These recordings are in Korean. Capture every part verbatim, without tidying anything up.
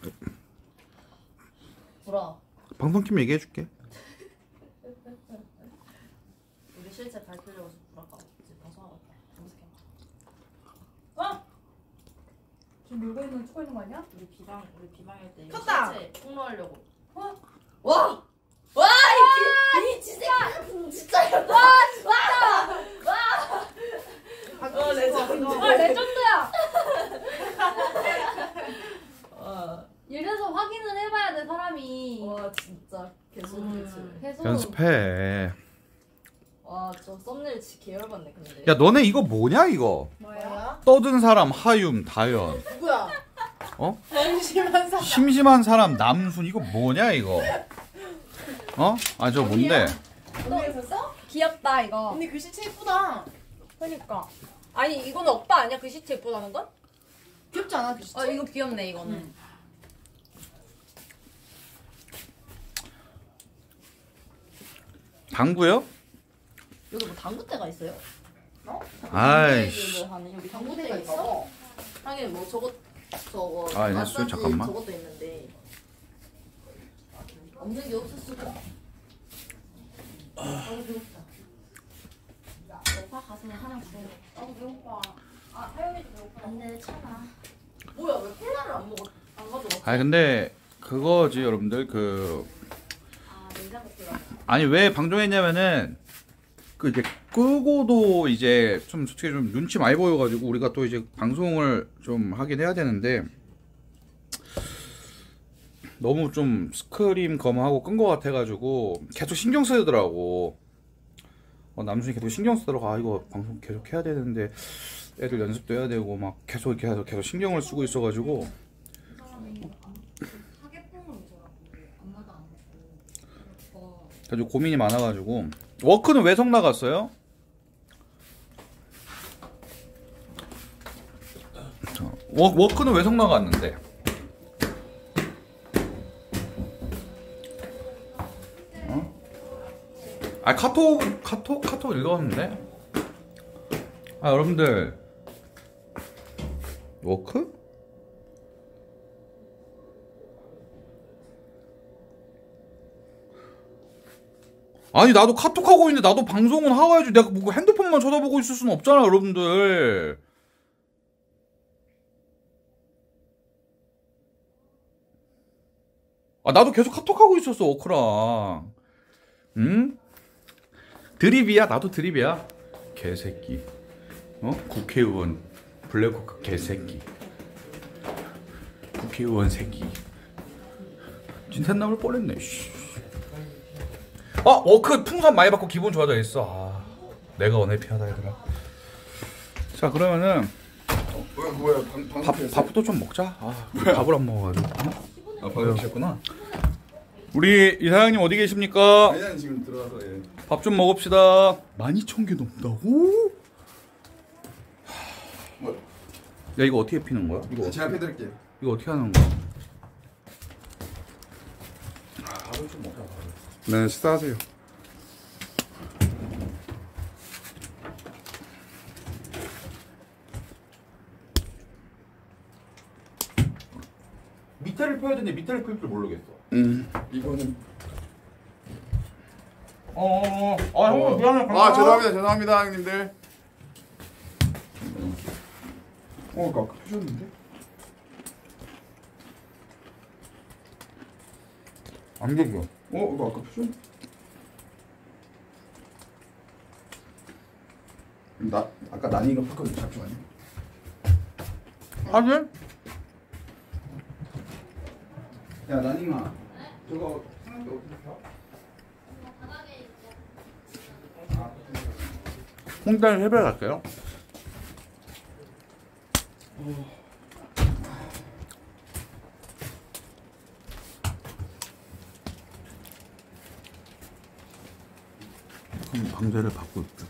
불어. 방송팀 얘기해줄게. 우리 실제 발표려고 불어가. 이제 방송하고 검색해. 어? 지금 놀고 있는 찍고 있는 거 아니야? 우리 비방 우리 비방일 때 켰다! 실제 폭로하려고. 어? 와! 와! 이 진짜 진짜 와! 와! 와! 어 레전드. 아 레전드야! 어. 이래서 확인을 해봐야 돼 사람이. 와 진짜 계속 음, 계속 연습해. 와저 썸네일 진짜 계열받네 근데. 야 너네 이거 뭐냐 이거? 뭐야? 떠든 사람 하윤 다현. 누구야? 어? 심심한 사람. 심심한 사람 남순 이거 뭐냐 이거? 어? 아 저 뭔데? 언니가 샀어? 귀엽다 이거. 언니 글씨체 예쁘다. 그러니까. 아니 이거는 오빠 아니야 글씨체 예쁘다는 건? 귀엽지 않아 글씨체? 아 이거 귀엽네 이거는. 응. 당구요? 여기 뭐 당구대가 있어요? 어? 아이씨. 뭐 하는 여기 당구대가 있어? 하긴 뭐 저것 저거 아, 얘네 마사지 술 잠깐만. 저것도 있는데 없는 게 없었을 거야. 아 배고프다. 오빠 가슴에 하나 주워. 나도 배고파. 아 하영이도 배고파. 안돼 참아. 뭐야 왜 콜라를 안 먹었 안 가져왔어? 아니 근데 그거지 여러분들 그 아 냉장고 콜라. 아니 왜 방종했냐면은 그 이제 끄고도 이제 좀 솔직히 좀 눈치 많이 보여가지고 우리가 또 이제 방송을 좀 하긴 해야 되는데 너무 좀 스크림 검하고 끈 거 같아가지고 계속 신경 쓰더라고. 어, 남순이 계속 신경 쓰더라고. 아 이거 방송 계속 해야 되는데 애들 연습도 해야 되고 막 계속 계속 계속 신경을 쓰고 있어가지고 아주 고민이 많아가지고. 워크는 왜 성 나갔어요? 워, 워크는 왜 성 나갔는데? 어? 아 카톡 카톡 카톡 읽었는데. 아 여러분들 워크? 아니 나도 카톡하고 있는데 나도 방송은 하고 해야지. 내가 뭐 핸드폰만 쳐다보고 있을 수는 없잖아 여러분들. 아 나도 계속 카톡하고 있었어 워크랑. 응? 드립이야. 나도 드립이야. 개새끼. 어? 국회의원 블랙호크 개새끼. 국회의원 새끼. 진짜 나올 뻔했네. 씨. 아 워크 풍선 많이 받고 기분 좋아져 있어. 아, 내가 언해피하다 얘들아. 자 그러면은 어, 뭐야 뭐야 방, 방, 밥, 밥부터 좀 먹자. 아, 밥을 안 먹어가지고. 아 방금 오셨구나. 우리 이사장님 어디 계십니까? 아니야 지금 들어와서 예. 밥 좀 먹읍시다. 만 이천 개 넘다고? 뭐 야 이거 어떻게 피는 거야? 이거 제가 해드릴게요. 이거 어떻게 하는 거야? 밥을 좀 먹자. 네 식사하세요. 밑에를 펴야 되는데 밑에를 펼 줄 모르겠어. 음 이거는 어어어. 아 형님 미안해. 아 죄송합니다 죄송합니다 형님들. 어 이거 아까 펴셨는데? 안 되죠? 어 이거 아까 펴셨? 나 아까 난이가 폈거든. 잠시만요. 하긴? 야 난이가 저거 생각해 어떻게 펴? 홍대 해배 갈게요. 그럼 방제를 받고 있다.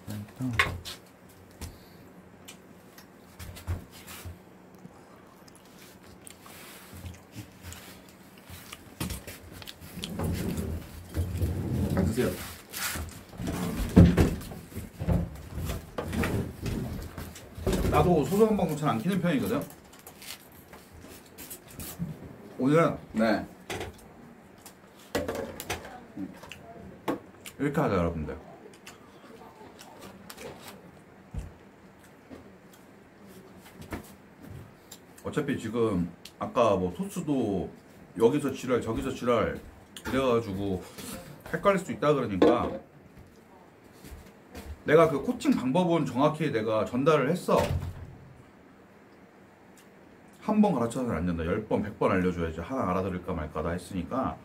잘 드세요. 나도 소소한 방송 잘 안 키는 편이거든. 오늘은 네. 이렇게 하자 여러분들. 어차피 지금 아까 뭐 토스도 여기서 지랄 저기서 지랄 그래가지고 헷갈릴 수 있다 그러니까 내가 그 코칭 방법은 정확히 내가 전달을 했어. 한 번 가르쳐서는 안 된다. 열 번, 백 번 알려줘야지 하나 알아들을까 말까다 했으니까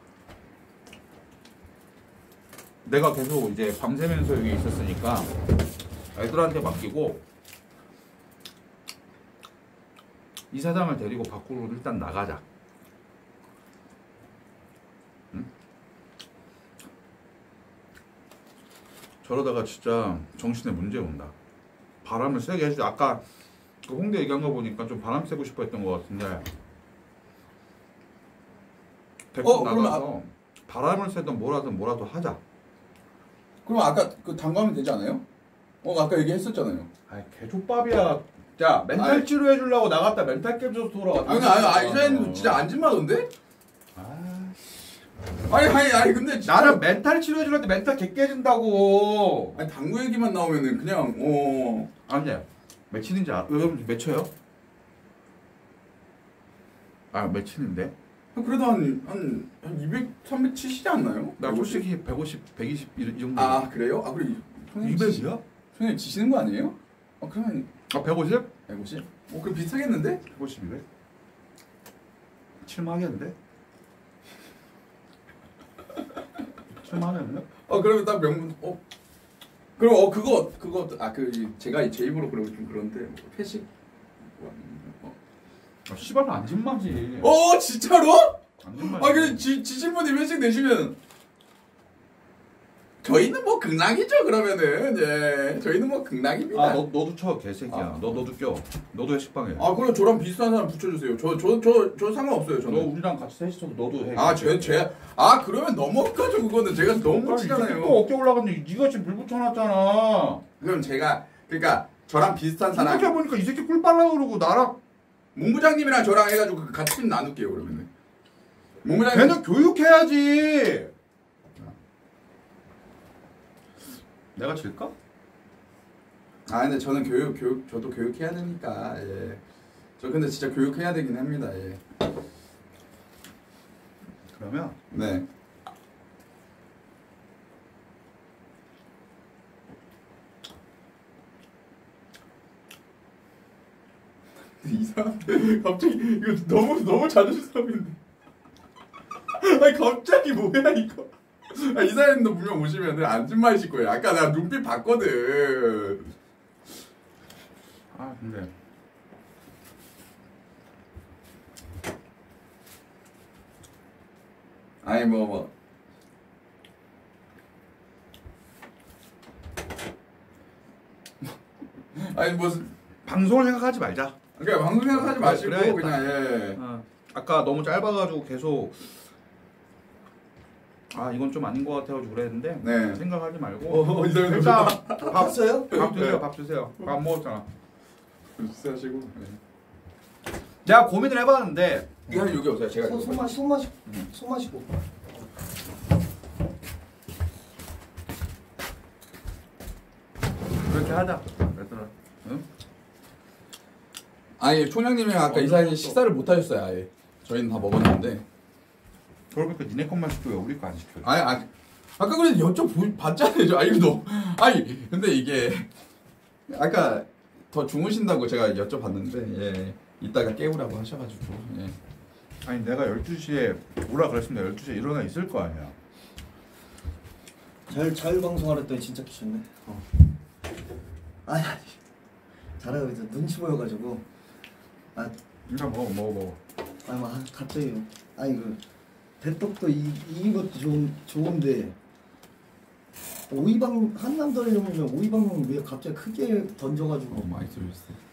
내가 계속 이제 밤새면서 여기 있었으니까 애들한테 맡기고 이 사장을 데리고 밖으로 일단 나가자. 응? 저러다가 진짜 정신에 문제 온다. 바람을 세게 해주자. 아까 그 홍대 얘기한 거 보니까 좀 바람 쐬고 싶어 했던 것 같은데 데리고 어, 그러면 나가서 바람을 쐬든 뭐라든 뭐라도 하자. 그럼 아까 그 당구하면 되지 않아요? 어 아까 얘기했었잖아요. 아이 개족밥이야. 야 멘탈 아이. 치료해 주려고 나갔다 멘탈 깨져서 돌아왔다. 아니 아니 아니 이사님 진짜 안진마던데? 아, 아니 아니 아니 근데 진짜 나는 멘탈 치료해 주려는데 멘탈 개 깨진다고. 아니 당구 얘기만 나오면은 그냥 어 아니 며칠인지 알아? 여러분 몇 초요? 아 며칠인데? 그래도 한 한 한 이백, 삼백 치시지 않나요? 나 솔직히 백오십, 백이십 이, 이 정도. 아 그래요? 아 그래 이백이야? 형님 지시는 거 아니에요? 어 그러면 아 백오십? 백오십? 어 그럼 비슷하겠는데? 백오십이래? 칠만하겠는데? 칠만하겠네? 어 그러면 딱 명분 어 그럼 어 그거 그거 아 그 제가 제 입으로 그러면 좀 그런데 뭐 회식 어, 아 씨발 안진마지. 어 진짜로? 안진마지. 아 근데 지 지신분이 회식 내시면 저희는 뭐 극락이죠 그러면은 예 저희는 뭐 극락입니다. 아 너 너도 쳐 개새끼야. 아. 너 너도 껴. 너도 회식방에. 아 그럼 저랑 비슷한 사람 붙여주세요. 저 저 저 저 상관없어요 너 저는. 우리랑 같이 셋이서도 너도 해. 아제제아 그러면 넘어가죠 그거는 제가 너무 치잖아요. 또 어깨 올라갔는데 네가 지금 불 붙여놨잖아. 그럼 제가 그러니까 저랑 비슷한 사람 생각해보니까 이 새끼 꿀 빨라 그러고 나랑 문부장님이랑 저랑 해가지고 그 같이 팀 나눌게요 그러면은. 문부장님 걔는 교육해야지. 내가 질까? 아 근데 저는 교육 교육 저도 교육해야 되니까 예. 저 근데 진짜 교육해야 되긴 합니다. 예. 그러면 네. 이 사람들 갑자기 이거 너무 너무 자존심 싸움인데. 아니 갑자기 뭐야 이거. 아, 이사님도 분명 오시면은 안진마이실 거예요. 아까 내가 눈빛 봤거든. 아 근데 아니 뭐 뭐. 아니 무슨 방송을 생각하지 말자. 그러니까 방송 생각하지 마시고 그래야겠다. 그냥 예. 어. 아까 너무 짧아가지고 계속 아 이건 좀 아닌 것 같아가지고 그랬는데 네. 생각하지 말고 어, 이사님 일단 밥 밥 써요? 밥 주세요. 네. 밥 주세요. 밥 안 먹었잖아. 하시고. 네. 내가 고민을 해봤는데 이사님 여기 오세요. 제가 손, 손 마시, 손 마시, 손 마시고. 그렇게 하자. 얘들아. 응? 아니 총장님이랑 아까 어, 이사님 또. 식사를 못 하셨어요. 아예. 저희는 다 먹었는데. 그러니까 니네 것만 시켜 왜 우리 거 안 시켜? 아니 아 아까 그래 여쭤 봤잖아요. 저 아니 너 아니 근데 이게 아까 더 주무신다고 제가 여쭤봤는데 예 이따가 깨우라고 하셔가지고 예. 아니 내가 열두 시에 오라 그랬으면 열두 시에 일어나 있을 거 아니야. 잘, 자율방송하랬더니 진짜 귀찮네. 어. 아니, 아니. 잘하고 있어. 눈치 보여가지고. 아, 일단 먹어 먹어 먹어. 아니, 뭐, 갑자기. 아니, 그, 대떡도 이, 이긴 것도 좋은, 좋은데. 오이방, 한남도 하려면 오이방송 왜 갑자기 크게 던져가지고. 어 많이 들으셨어요.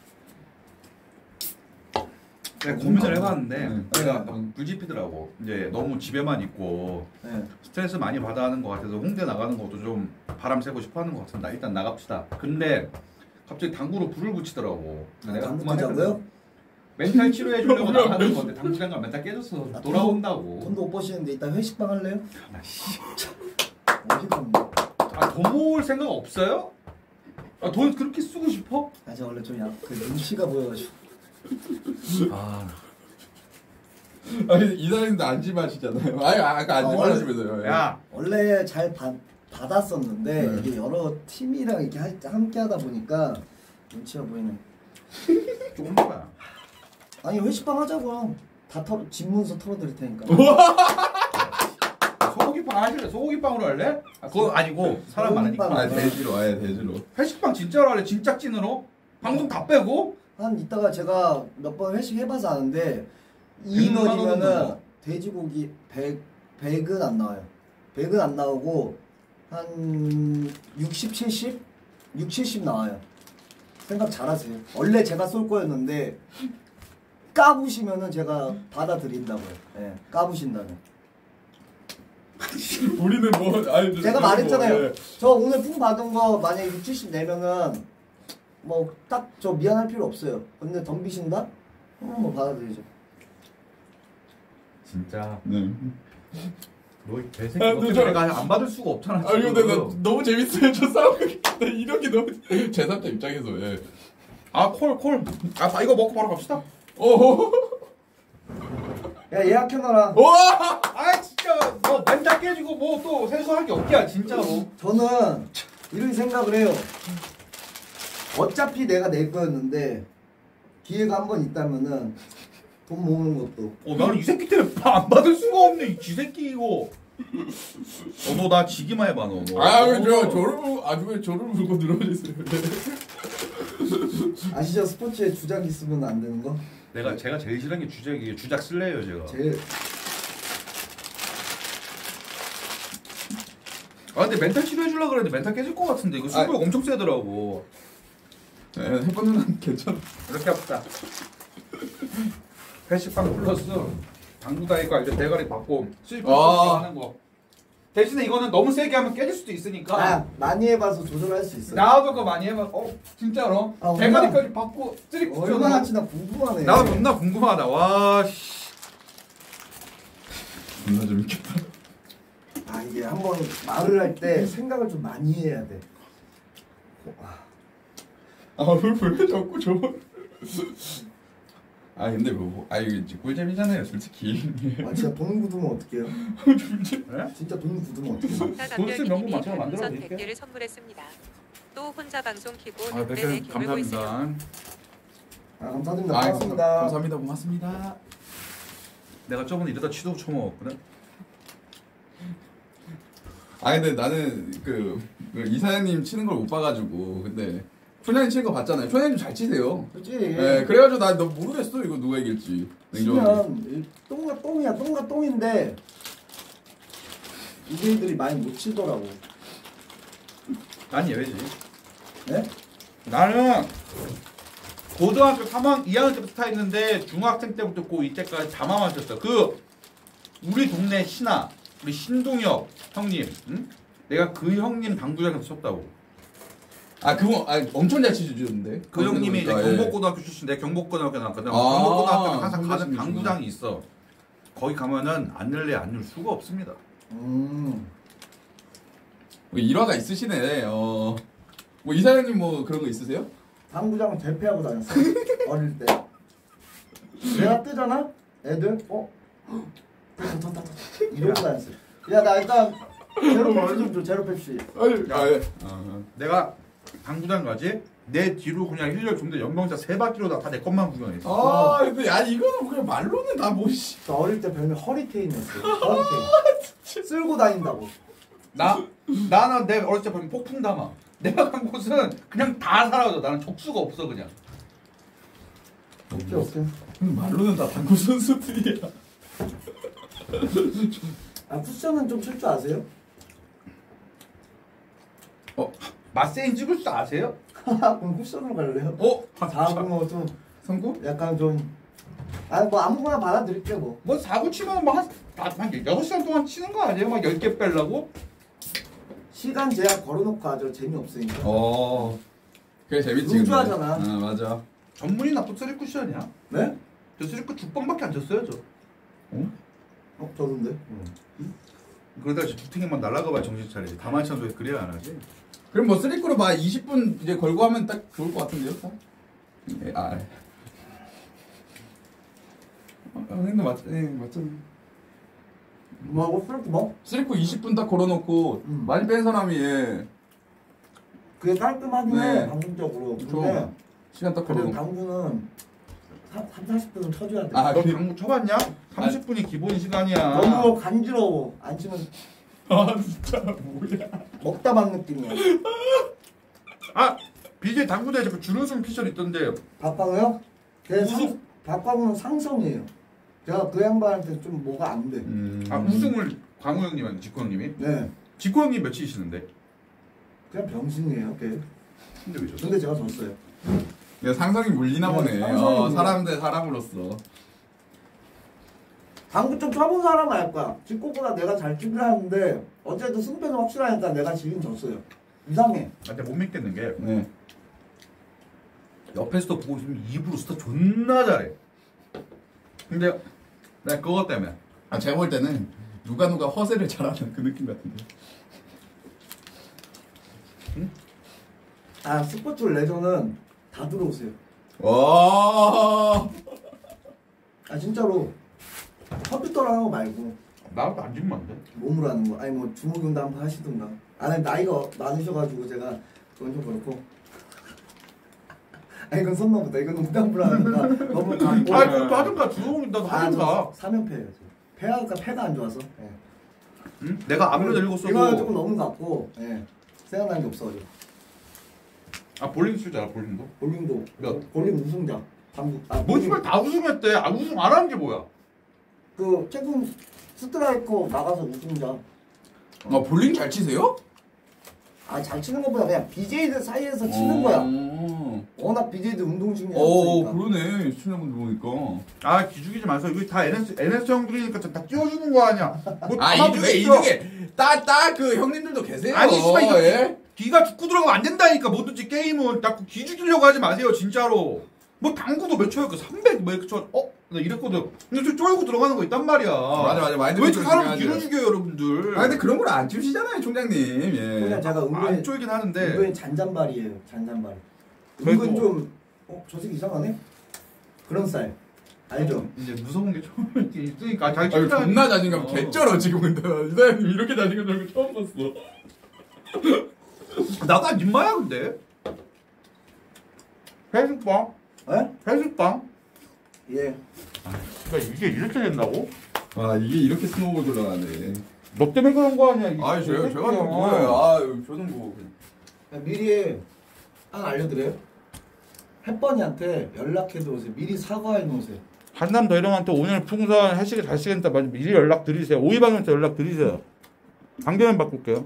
내가 고민을 해봤는데 네. 내가 네. 불지피더라고. 이제 너무 집에만 있고 네. 스트레스 많이 받아 하는 것 같아서 홍대 나가는 것도 좀 바람 쐬고 싶어 하는 것 같은데 일단 나갑시다. 근데 갑자기 당구로 불을 붙이더라고. 아, 당구 치자고요? 멘탈 치료해 주려고 나가는 건데 당구장가 멘탈 깨졌어. 아, 돌아온다고. 돈도 못 버시는데 이따 회식방 할래요? 아, 씨. 어이가 없네. 아, 돈 모을 생각 없어요? 아, 돈 그렇게 쓰고 싶어? 아, 제가 원래 좀 약, 그 눈치가 보여가지고. 아, 아니 이사님도 안심하시잖아요. 아니 아까 어, 안심하시면서요. 야, 원래 잘 받, 받았었는데 네. 이게 여러 팀이랑 이렇게 할, 함께 하다 보니까 눈치가 보이네. 조금 거야. 아니 회식방 하자고요. 다 털어 집문서 털어드릴 테니까. 소고기빵 하실래? 소고기빵으로 할래? 아, 그거 아니고 사람 많으니까. 아 대지로 아예 대지로. 회식빵 진짜로 할래? 진짜 찐으로? 방송 다 빼고? 한 이따가 제가 몇 번 회식 해봐서 아는데 백만 원은 이인원이면은 넘어. 돼지고기 백 백은 안 나와요. 백은 안 나오고 한 육십, 칠십, 육, 칠십 나와요. 생각 잘하세요. 원래 제가 쏠 거였는데 까부시면은 제가 받아드린다고요. 예, 까부신다면. 우리는 뭐 아니 제가 뭐, 말했잖아요. 예. 저 오늘 품 받은 거 만약에 육, 칠십 내면은 뭐 딱 저 미안할 필요 없어요. 근데 덤비신다? 음, 뭐 받아들이죠. 진짜. 네. 너 개새끼. 아, 너 근데 때문에 저- 내가 안 받을 수가 없잖아. 아니 근데 나 지금. 너무 재밌어요. 저 싸움 이런 게 너무 제삼자 입장에서 예. 아, 콜, 콜. 아, 이거 먹고 바로 갑시다. 오. 야 예약해놔라. 와. 아, 진짜. 뭐 멘탈 깨지고 뭐 또 생소할 게 없냐, 진짜로. 저는 이런 생각을 해요. 어차피 내가 낼 거였는데 기회가 한 번 있다면은 돈 모으는 것도. 어, 나는 이 새끼 때문에 안 받을 수가 없네, 이 쥐새끼 이거. 어, 너 나 지기만 해봐, 너. 너. 아왜 저 어. 저를 부- 아주 왜 저를 물고 늘어지세요? 아시죠? 스포츠에 주작 있으면 안 되는 거? 내가 제가 제일 싫어하는 게 주작이에요. 주작 쓸래요, 제가. 제일 아, 근데 멘탈 치료해 주려고 그랬는데 멘탈 깨질 것 같은데 이거 승부욕 엄청 세더라고. 네, 해보는 한 괜찮아. 이렇게 합시다. 회식빵 플러스 당구다니까 이제 대가리 받고 수입 아. 하는 거. 대신에 이거는 너무 세게 하면 깨질 수도 있으니까. 아 많이 해봐서 조절할 수 있어요. 나도 그거 많이 해봐. 어, 진짜로. 아, 얼마나- 대가리까지 받고 쓰리. 얼마나 치나 궁금하네. 나도 존나 궁금하다. 와, 씨. 존나 재밌겠다. 아 이게 한번 말을 할 때 생각을 좀 많이 해야 돼. 아왜 왜 자꾸 저? 아 근데 뭐, 아 이거 꿀잼이잖아요, 솔직히. 아 진짜 돈 굳으면 어떡해요? 네? 진짜 돈 굳으면 어떡해요? 돈쓸 명분 맞춰서 선 만들어 백 드릴게요. 개를 선물했습니다. 또 혼자 방송 키고 아, 덕분에 백개 기울고 있으려 감사합니다. 아 감사드립니다. 아, 고맙습니다. 감사합니다, 고맙습니다. 내가 저번에 이러다 치도 쳐먹었거든. 아 근데 나는 그, 그 이사장님 치는 걸 못 봐가지고 근데 촌장님 치는 거 봤잖아요. 촌장님 잘 치세요. 그렇지. 네, 그래가지고 나 너 모르겠어 이거 누가 이길지. 냉정하게. 치면 똥과 똥이야. 똥과 똥인데 이들이 많이 못 치더라고. 난 예외지. 네? 나는 고등학교 삼 학년, 이 학년 때부터 타 있는데 중학생 때부터 고이 때까지 다만 쳤어. 그 우리 동네 신하, 우리 신동엽 형님, 응? 내가 그 형님 당구장에서 쳤다고. 아 그거 아 엄청 잘 치주는데. 그 형님이 이제 그러니까, 예. 경복고등학교 출신, 내 경복고등학교 나왔거든. 아, 경복고등학교는 항상 가는 선배님이시구나. 당구장이 있어. 거기 가면은 안 늘래 안 늘 수가 없습니다. 음. 뭐 일화가 있으시네. 어. 뭐 이사장님 뭐 그런 거 있으세요? 당구장 대패하고 다녔어. 어릴 때. 내가 뜨잖아. 애들 어? 탔다 이러고 다녔어. 야 나 일단 제로 펩시 좀 줘. 제로 펩시. 아니, 아 예. 아, 내가 당구장 가지? 내 뒤로 그냥 힐러 좀더 연병자 세 바퀴로 다 내 것만 구경했어. 아 근데 아니 이거는 그냥 말로는 다 뭐 씨. 나 어릴 때 별명 허리케인이었어. 허리케인. 쓸고 다닌다고. 나 나는 내 어렸을 때 보면 폭풍 담아. 내가 간 곳은 그냥 다 사라져. 나는 족수가 없어 그냥. 오케이 오케이. 말로는 다 당구 선수들이야. 아 쿠션은 좀 칠 줄 아세요? 어 마세인 찍을 줄 아세요? 그럼 쿠션으로 갈래요? 어? 다음 뭐좀 성구? 약간 좀 아니 뭐 아무거나 받아드릴게 뭐. 뭐 사고 치면 뭐한한 여섯 시간 동안 치는 거 아니에요? 막 열 개 빼려고? 시간 제약 걸어놓고 하죠. 재미없으니까. 어. 그게 재밌지. 근데. 루즈하잖아. 아 맞아. 전문이 나쁜 쓰리 쿠션이야. 네? 저 쓰리 쿠 죽방밖에 안 쳤어요 저. 어? 어 저런데. 그러다가 부팅에만 날라가봐야 정신 차리지. 다만 찬도에 그래야 안 하지. 그럼 뭐 쓰리꾸로 막 이십 분 이제 걸고 하면 딱 좋을 것 같은데요? 예, 아. 아, 형님도 맞, 예, 맞죠. 뭐하고 쓰레기 뭐? 쓰리꾸 이십 분 딱 걸어놓고 음. 많이 뺀 사람이 예, 그게 깔끔하긴 해 네. 방송적으로. 그쵸. 근데 시간 딱 그래도 걸어놓고. 당구는 삼, 사십 분은 쳐줘야 돼. 아, 너 그- 당구 쳐봤냐? 삼십 분이 기본 시간이야. 너무 간지러워. 안 치면 아 진짜 뭐야? 먹다 만 느낌이야. 아 비제이 당구 대회 그 준우승 피셜 있던데. 박광우요? 걔 상, 박광우는 상성이에요. 제가 그 양반한테 좀 뭐가 안 돼. 음. 아 우승을 광우 형님한테 직구 형님이? 네. 직구 형님 몇이시는데? 그냥 병신이에요, 걔. 근데 왜 졌어? 근데 제가 졌어요. 야, 상상이 물리나 네, 보네. 상상이 어, 물려. 사람 대 사람으로서. 당구 좀 쳐본 사람은 알 거야. 직구보다 내가 잘 치긴 하는데 어쨌든 승패는 확실하니까 내가 지긴 졌어요. 이상해. 아, 근데 못 믿겠는 게 네. 옆에서도 보고 있으면 입으로 스타 존나 잘해. 근데 내가 그것 때문에 아 제가 볼 때는 누가 누가 허세를 잘하는 그 느낌 같은데. 아 스포츠 레저는 다 들어오세요. 와. 아 진짜로 컴퓨터로 하는 거 말고 나도 안 지면 안 돼. 몸으로 하는 거. 아니 뭐 주먹 운동 한번 하시든가. 아니 나이가 많으셔가지고 제가 그건 좀 그렇고. 아니 이건 손넘보다 이건 농담으로 하는가. 너무 강고. 아 그것도 하든가 주홍이 나도 하든가. 사면패예요. 패가 패가 안 좋아서. 예. 응? 내가 아무리 늙었어도 이거는 조금 너무 같고. 예. 생각나는 게 없어. 아 볼링 칠 줄 알아 볼링도? 볼링도. 몇? 볼링 우승자. 당구. 아, 뭐 볼링. 씨발 다 우승했대. 아 우승 안 하는 게 뭐야? 그 최근 스트라이커 나가서 우승자. 아 볼링 잘 치세요? 아 잘 치는 것보다 그냥 비제이들 사이에서 치는 거야. 어. 워낙 비제이들 운동신경이 어 없으니까. 그러네 시청자분들 보니까. 아 기죽이지 마세요. 이거 다 엔에스 엔에스 형들이니까 다 띄워주는 거 아니야? 뭐 아 다 이중에 맞겠어. 이중에 딱딱 그 형님들도 계세요. 아니 씨발 이거 예? 기가 죽고 들어가면 안 된다니까. 뭐든지 게임은 자꾸 기 죽이려고 하지 마세요 진짜로. 뭐 당구도 몇 초야 그 삼백 뭐 이렇게 쳐. 어? 나 이랬거든. 근데 좀 쫄고 들어가는 거 있단 말이야. 맞아 맞아 마인드 왜 이렇게 사람 중요하죠. 기를 죽여요 여러분들. 아 근데 그런 걸 안 치시잖아요 총장님. 그냥 예. 제가 은근히 안 쫄긴 하는데. 은근히 잔잔발이에요. 잔잔발. 그래도- 은근 좀 어? 저 새끼 이상하네? 그런 스타일. 알죠? 이제 무서운 게 처음 있으니까 자기 아유 칭찬하지. 존나 자신감 어. 개쩔어 지금 근데 이사장님 이렇게 자신감 들고 처음 봤어. 나도 안 진마야 근데. 회식빵? 에? 회식빵? 예. 그러니까 이게 이렇게 된다고? 아 이게 이렇게 스노우볼 돌아가네. 너 때문에 그런 거 아니야? 아 제가 제가 새끼야. 뭐예요? 아 저는 뭐. 미리 하나 알려드려요? 햇번이한테 연락해 놓으세요. 미리 사과해 놓으세요. 한남 대령한테 오늘 풍선 해시계 잘 쓰겠다. 미리 연락 드리세요. 오이방한테 연락 드리세요. 강변 바꿀게요.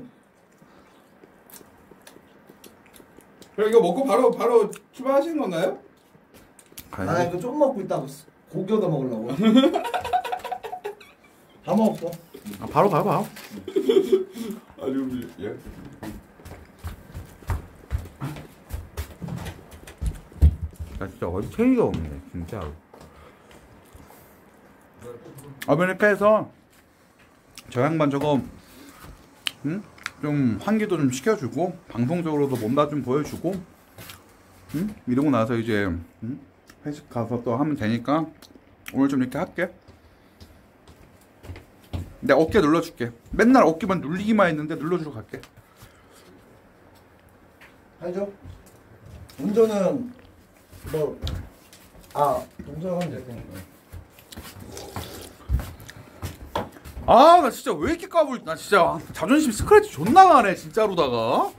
그럼 이거 먹고 바로 바로 출발하시는 건가요? 아 이거 좀 먹고 있다가 고기 얻어 먹으려고. 다 먹었어. 아, 바로 가봐. 아주 예. 나 진짜 얼탱이가 없네 진짜로. 아메리카에서 저 양반 저거 응? 좀 환기도 좀 시켜주고 방송적으로도 몸다 좀 보여주고 응? 이러고 나서 이제 응? 회식 가서 또 하면 되니까 오늘 좀 이렇게 할게. 내가 어깨 눌러줄게. 맨날 어깨만 눌리기만 했는데 눌러주러 갈게. 알죠? 운전은 뭐 아, 운전하면 될 거니까. 아, 나 진짜 왜 이렇게 까불? 나 진짜 자존심 스크래치 존나 가네 진짜로다가.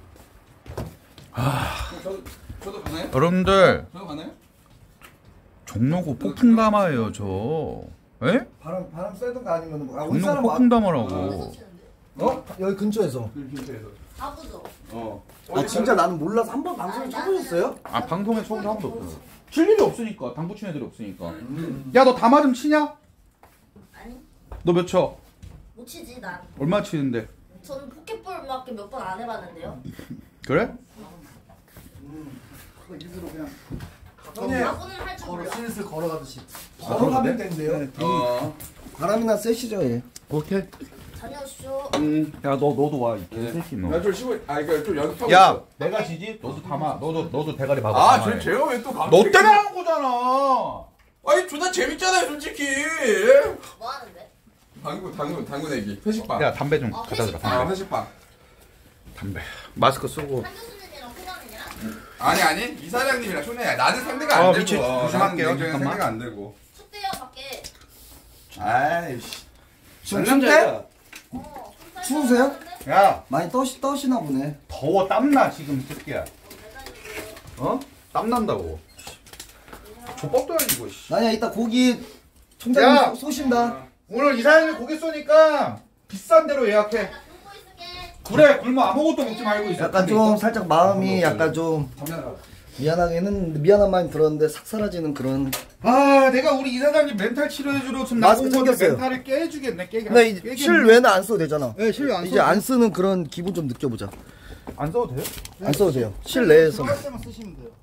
저도 저도 가나요? 여러분들 저도 가나요? 종로구 폭풍 담아예요 저. 에? 바람 바람 쐬든가 아니면 뭐 아, 우리 종로구 사람 와. 폭풍 담으라고. 어? 여기 근처에서. 아부죠. 어. 아 진짜 나는 몰라서 한 번 방송에 쳐보셨어요? 아 방송에 소개 한 번도 없어. 칠 일이 없으니까 당구 치는 애들이 없으니까. 야 너 다마 좀 치냐? 아니 너 몇 쳐? 못 치지 난. 얼마 치는데? 저는 포켓볼밖에 몇 번 안 해봤는데요. 그래? 그거 일부러 그냥 형님 아, 오늘 할 줄 걸어 몰라. 슬슬 걸어가듯이. 아, 걸어가면 그래? 된대요. 어. 바람이나 쐬시죠 얘. 오케이. 다녀오시오. 음. 야, 너 너도 와. 이 네. 새끼 너. 나좀 쉬고, 아, 이거 좀 연습하고. 야, 있어. 내가 지지? 너도 담아. 너도 너도 대가리 박아. 아, 담아해. 쟤, 쟤가 왜 또 갑자기. 너 때문에 하는 거잖아. 아니, 존나 재밌잖아요, 솔직히. 뭐 하는데? 당근, 당근, 당근 애기. 회식빵. 야, 담배 좀 어, 갖다 주라. 회식빵. 아, 담배. 회식빵. 담배. 마스크 쓰고. 한 교수님이랑 회장님이랑? 아니, 아니, 이사장님이랑 손해야. 나는 상대가 안 어, 되고. 미치, 어, 조심할게요. 나는 잠깐만. 상대가 안 되고. 춥대요 밖에. 아이씨. 지금 춥대? 어. 추우세요? 야, 많이 떠시 떠시나 보네. 더워 땀나 지금 이 새끼야. 어? 땀 난다고. 족밥도 아니고. 씨. 아니야 이따 고기 야! 총장님 쏘- 쏘신다. 오늘 이사장님 고기 쏘니까 비싼 데로 예약해. 나 굶고 있을게. 그래, 굶어 아무것도 먹지 말고 있어. 약간 좀 살짝 마음이 약간 좀 미안하게는 미안한 마음이 들었는데 싹 사라지는 그런. 아, 내가 우리 이사장님 멘탈 치료해주러 지금 마스크 나온 건데 챙겼어요. 멘탈을 깨주겠네. 깨게. 근데 이제 깨겠네. 실외는 안 써도 되잖아. 네, 실외 안 이제 써도 안 쓰는 그런 기분 좀 느껴보자. 안 써도 돼요? 안 써도 돼요. 실내에서. 할 때만 쓰시면 돼요.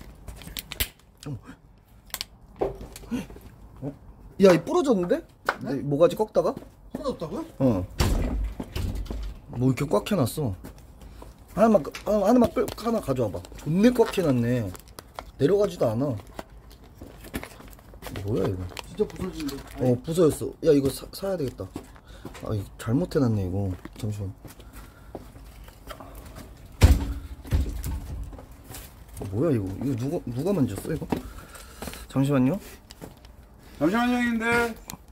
야, 이 부러졌는데? 네? 모가지 꺾다가? 부러졌다고요? 어. 뭐 이렇게 꽉 해놨어. 하나만, 끄- 하나- 하나만 끌, 하나 가져와봐. 존내 꽉 해놨네. 내려가지도 않아. 뭐야, 이거. 진짜 부서진다. 어, 부서졌어. 야, 이거 사, 사야 되겠다. 아, 이거 잘못해놨네, 이거. 잠시만. 어, 뭐야, 이거. 이거 누가, 누가 만졌어, 이거? 잠시만요. 잠시만요, 형님들.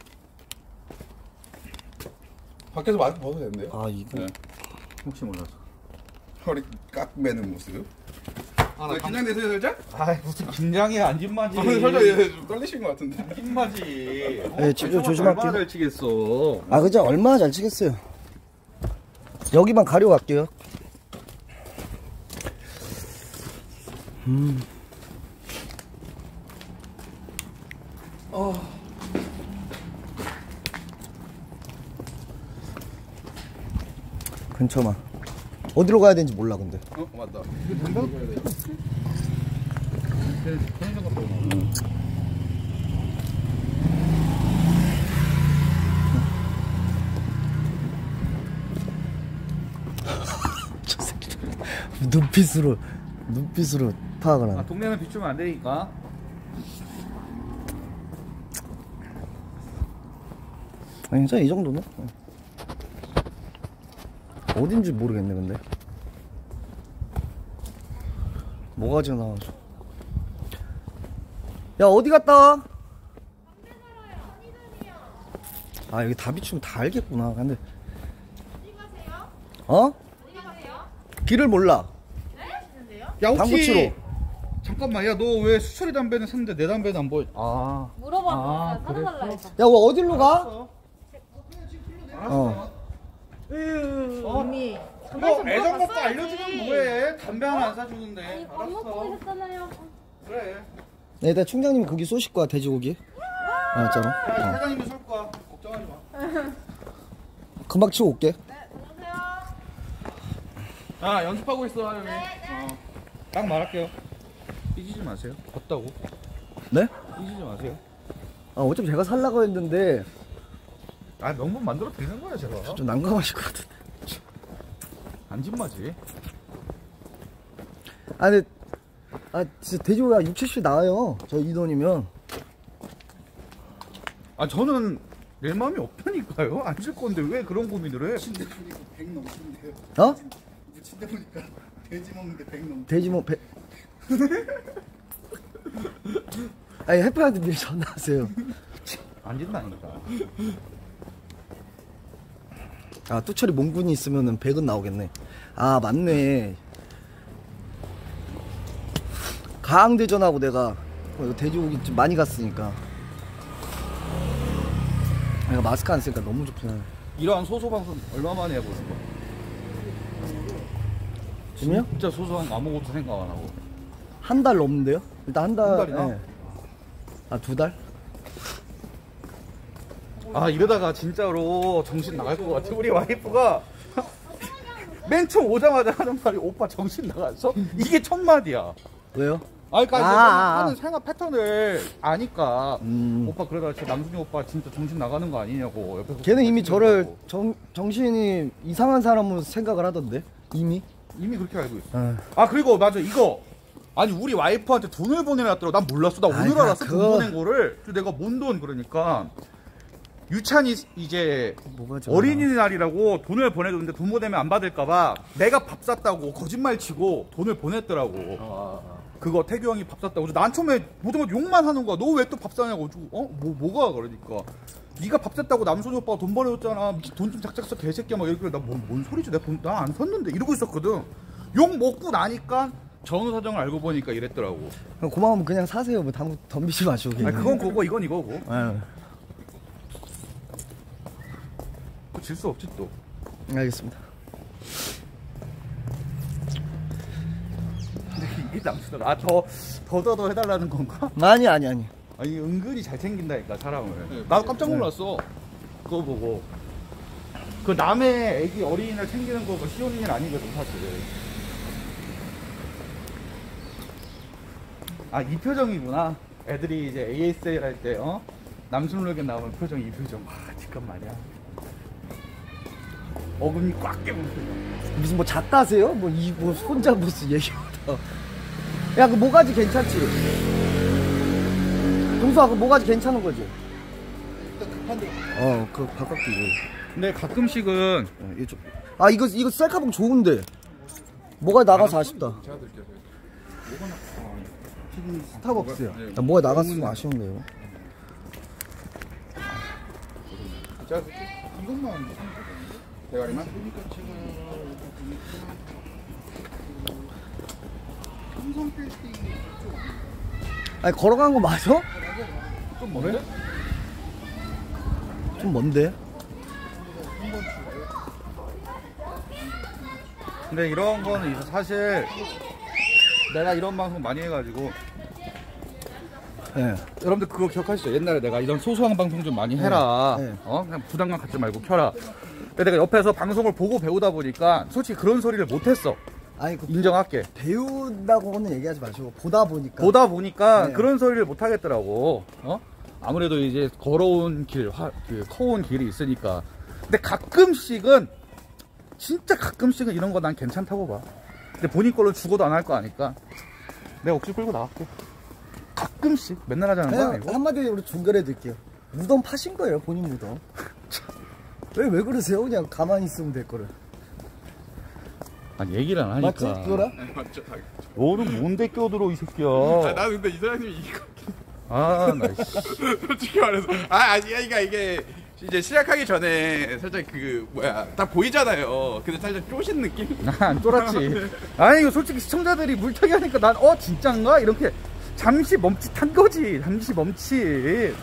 밖에서 마스크 벗어도 되는데요? 아, 이거. 네. 혹시 몰라서. 허리 깍 매는 모습. 아, 아, 긴장되세요, 살짝? 아, 무슨 긴장해. 안진마지. 아, 근데 살짝 얘 좀 떨리신 것 같은데. 안진마지. 네, 지- 조심할게요. 얼마나 잘 치겠어. 아, 그죠? 얼마나 잘 치겠어요. 여기만 가려갈게요. 음. 어. 근처만. 어디로 가야 되는지 몰라, 근데. 어, 맞다. 저 새끼. 눈빛으로, 눈빛으로 파악을 하네. 아, 동네는 비추면 안 되니까. 아니, 괜찮아, 이 정도는. 어딘지 모르겠네, 근데. 뭐가지가 나와서. 야, 어디 갔다 와? 아, 여기 다 비추면 다 알겠구나. 근데. 어? 길을 몰라. 야, 혹시 당구치로. 잠깐만, 야, 너 왜 수철이 담배는 샀는데 내 담배는 안 보여? 아, 물어봤는데 아, 사달라 했어. 야, 뭐 어디로 가? 어. 이미 너 애정 갖고 알려주면 뭐해? 담배 하나 안 사주는데. 밥 먹고 했잖아요. 그래. 네, 일단 총장님이 고기 쏘실 거야, 돼지고기. 알았잖아. 야, 어. 사장님이 쏠 거야. 걱정하지 마. 금방 치고 올게. 아, 연습하고 있어, 하영이. 어. 딱 말할게요. 삐지지 마세요. 걷다고. 네? 삐지지 마세요. 아, 어차피 제가 살라고 했는데, 아, 명분 만들어도 되는 거야, 제가. 좀 난감하실 것 같은데. 안진마지. 아, 근데, 아, 진짜 돼지고기가 육, 칠십 나와요. 저 이 돈이면. 아, 저는 내 마음이 없다니까요. 안 줄 건데 왜 그런 고민을 해? 백 넘는데요. 어? 무친다 보니까 돼지 먹는데 백 넘. 돼지 뭐, 배. 아니, 해프한테 미리 전화하세요. 안 진다니까. 아, 뚜철이 몽군이 있으면은 백은 나오겠네. 아, 맞네. 가항대전하고 내가 어, 돼지고기 좀 많이 갔으니까. 내가 마스크 안 쓰니까 너무 좋긴 하네. 이러한 소소방송 얼마 만에 해보는 거? 지금요? 진짜 소소한 거 아무것도 생각 안 하고. 한 달 넘는데요? 일단 한 달. 한 달이나? 예. 아, 두 달? 아, 이러다가 진짜로 정신 나갈 것 같아. 우리 와이프가 맨 처음 오자마자 하는 말이 오빠 정신 나갔어? 이게 첫 마디야. 왜요? 아, 그러니까 아, 아, 하는 생활 패턴을 아니까 음. 오빠 그러다 진짜 남순이 오빠 진짜 정신 나가는 거 아니냐고 옆에서 걔는 이미 저를 하고. 정, 정신이 이상한 사람으로 생각을 하던데 이미. 이미 그렇게 알고 있어. 어. 아 그리고 맞아 이거 아니 우리 와이프한테 돈을 보내놨더라고. 난 몰랐어. 나 오늘 아이고, 알았어. 돈 그거- 보낸 거를. 그래서 내가 뭔 돈 그러니까 유찬이 이제 뭐가 저- 어린이날이라고 돈을 보내줬는데 돈 보내면 안 받을까봐 내가 밥 샀다고 거짓말 치고 돈을 보냈더라고. 그거 태규 형이 밥 샀다고. 그래서 난 처음에 보자마자 욕만 하는 거야. 너 왜 또 밥 사냐고. 어? 뭐 뭐가 그러니까. 네가 밥 샀다고 남순이 오빠가 돈 보내줬잖아. 돈 좀 작작 써 개새끼야 막 이렇게 나뭔 뭔 소리지? 내가 돈 나 안 샀는데 이러고 있었거든. 욕 먹고 나니까 전후 사정을 알고 보니까 이랬더라고. 그럼 고마우면 그냥 사세요. 뭐 당 덤비지 마시고. 아니 그건 그거 이건 이거고. 아, 질 수 없지 또. 알겠습니다. 근데 이게 남친아 아더 더더더 해달라는 건가? 아니 아니 아니. 아니 은근히 잘 챙긴다니까 사람을. 나도 깜짝 놀랐어. 그거 보고. 그 남의 애기 어린이날 챙기는 거 쉬운 일 아니거든 사실. 아 이 표정이구나. 애들이 이제 에이에스엘 할 때 어? 남순룩에 나오는 표정 이 표정. 와 잠깐만이야. 어금니 꽉 깨문 표정. 무슨 뭐 작가세요? 뭐 이 뭐 혼자 무슨 얘기부터. 야 그 모가지 괜찮지? 동수아 그 모가지 괜찮은 거지? 어 그 바깥 끼고. 근데 가끔씩은 어, 이쪽. 아 이거 이거 셀카봉 좋은데 뭐가 나가서 아쉽다. 제가 드릴게요. 스타벅스야. 야, 뭐가 나갔으면 아쉬운데요. 제가 이것만 대가리만? 아니 걸어간 거 맞아? 좀 먼데? 좀 먼데? 근데 이런 거는 이제 사실 내가 이런 방송 많이 해가지고 예. 여러분들 그거 기억하시죠? 옛날에 내가 이런 소소한 방송 좀 많이 해라. 네, 네. 어? 그냥 부담감 갖지 말고 켜라. 근데 내가 옆에서 방송을 보고 배우다 보니까 솔직히 그런 소리를 못했어. 아니 그 인정할게. 배운다고는 얘기하지 마시고 보다 보니까. 보다 보니까 네. 그런 소리를 못 하겠더라고. 어? 아무래도 이제 걸어온 길, 화, 그 커온 길이 있으니까. 근데 가끔씩은 진짜 가끔씩은 이런 거 난 괜찮다고 봐. 근데 본인 걸로 죽어도 안 할 거 아니까 내가 억지 끌고 나갈게. 가끔씩 맨날 하자는 거 그냥 아니고. 한마디로 종결해 드릴게요. 무덤 파신 거예요, 본인 무덤. 왜, 왜 그러세요? 그냥 가만히 있으면 될 거를. 아니 얘기를 안 하니까. 맞지? 그거라? 네, 맞죠. 너는 뭔데 껴들어 이 새끼야. 아, 나는 근데 이사장님이 이거 아, 나 씨. 솔직히 말해서 아 아니 그러니까 이게 이제 시작하기 전에 살짝 그 뭐야 딱 보이잖아요. 근데 살짝 쪼신 느낌? 안 쫄았지. 아니 이거 솔직히 시청자들이 물타기 하니까 난 어 진짠가 이렇게 잠시 멈칫한 거지. 잠시 멈칫.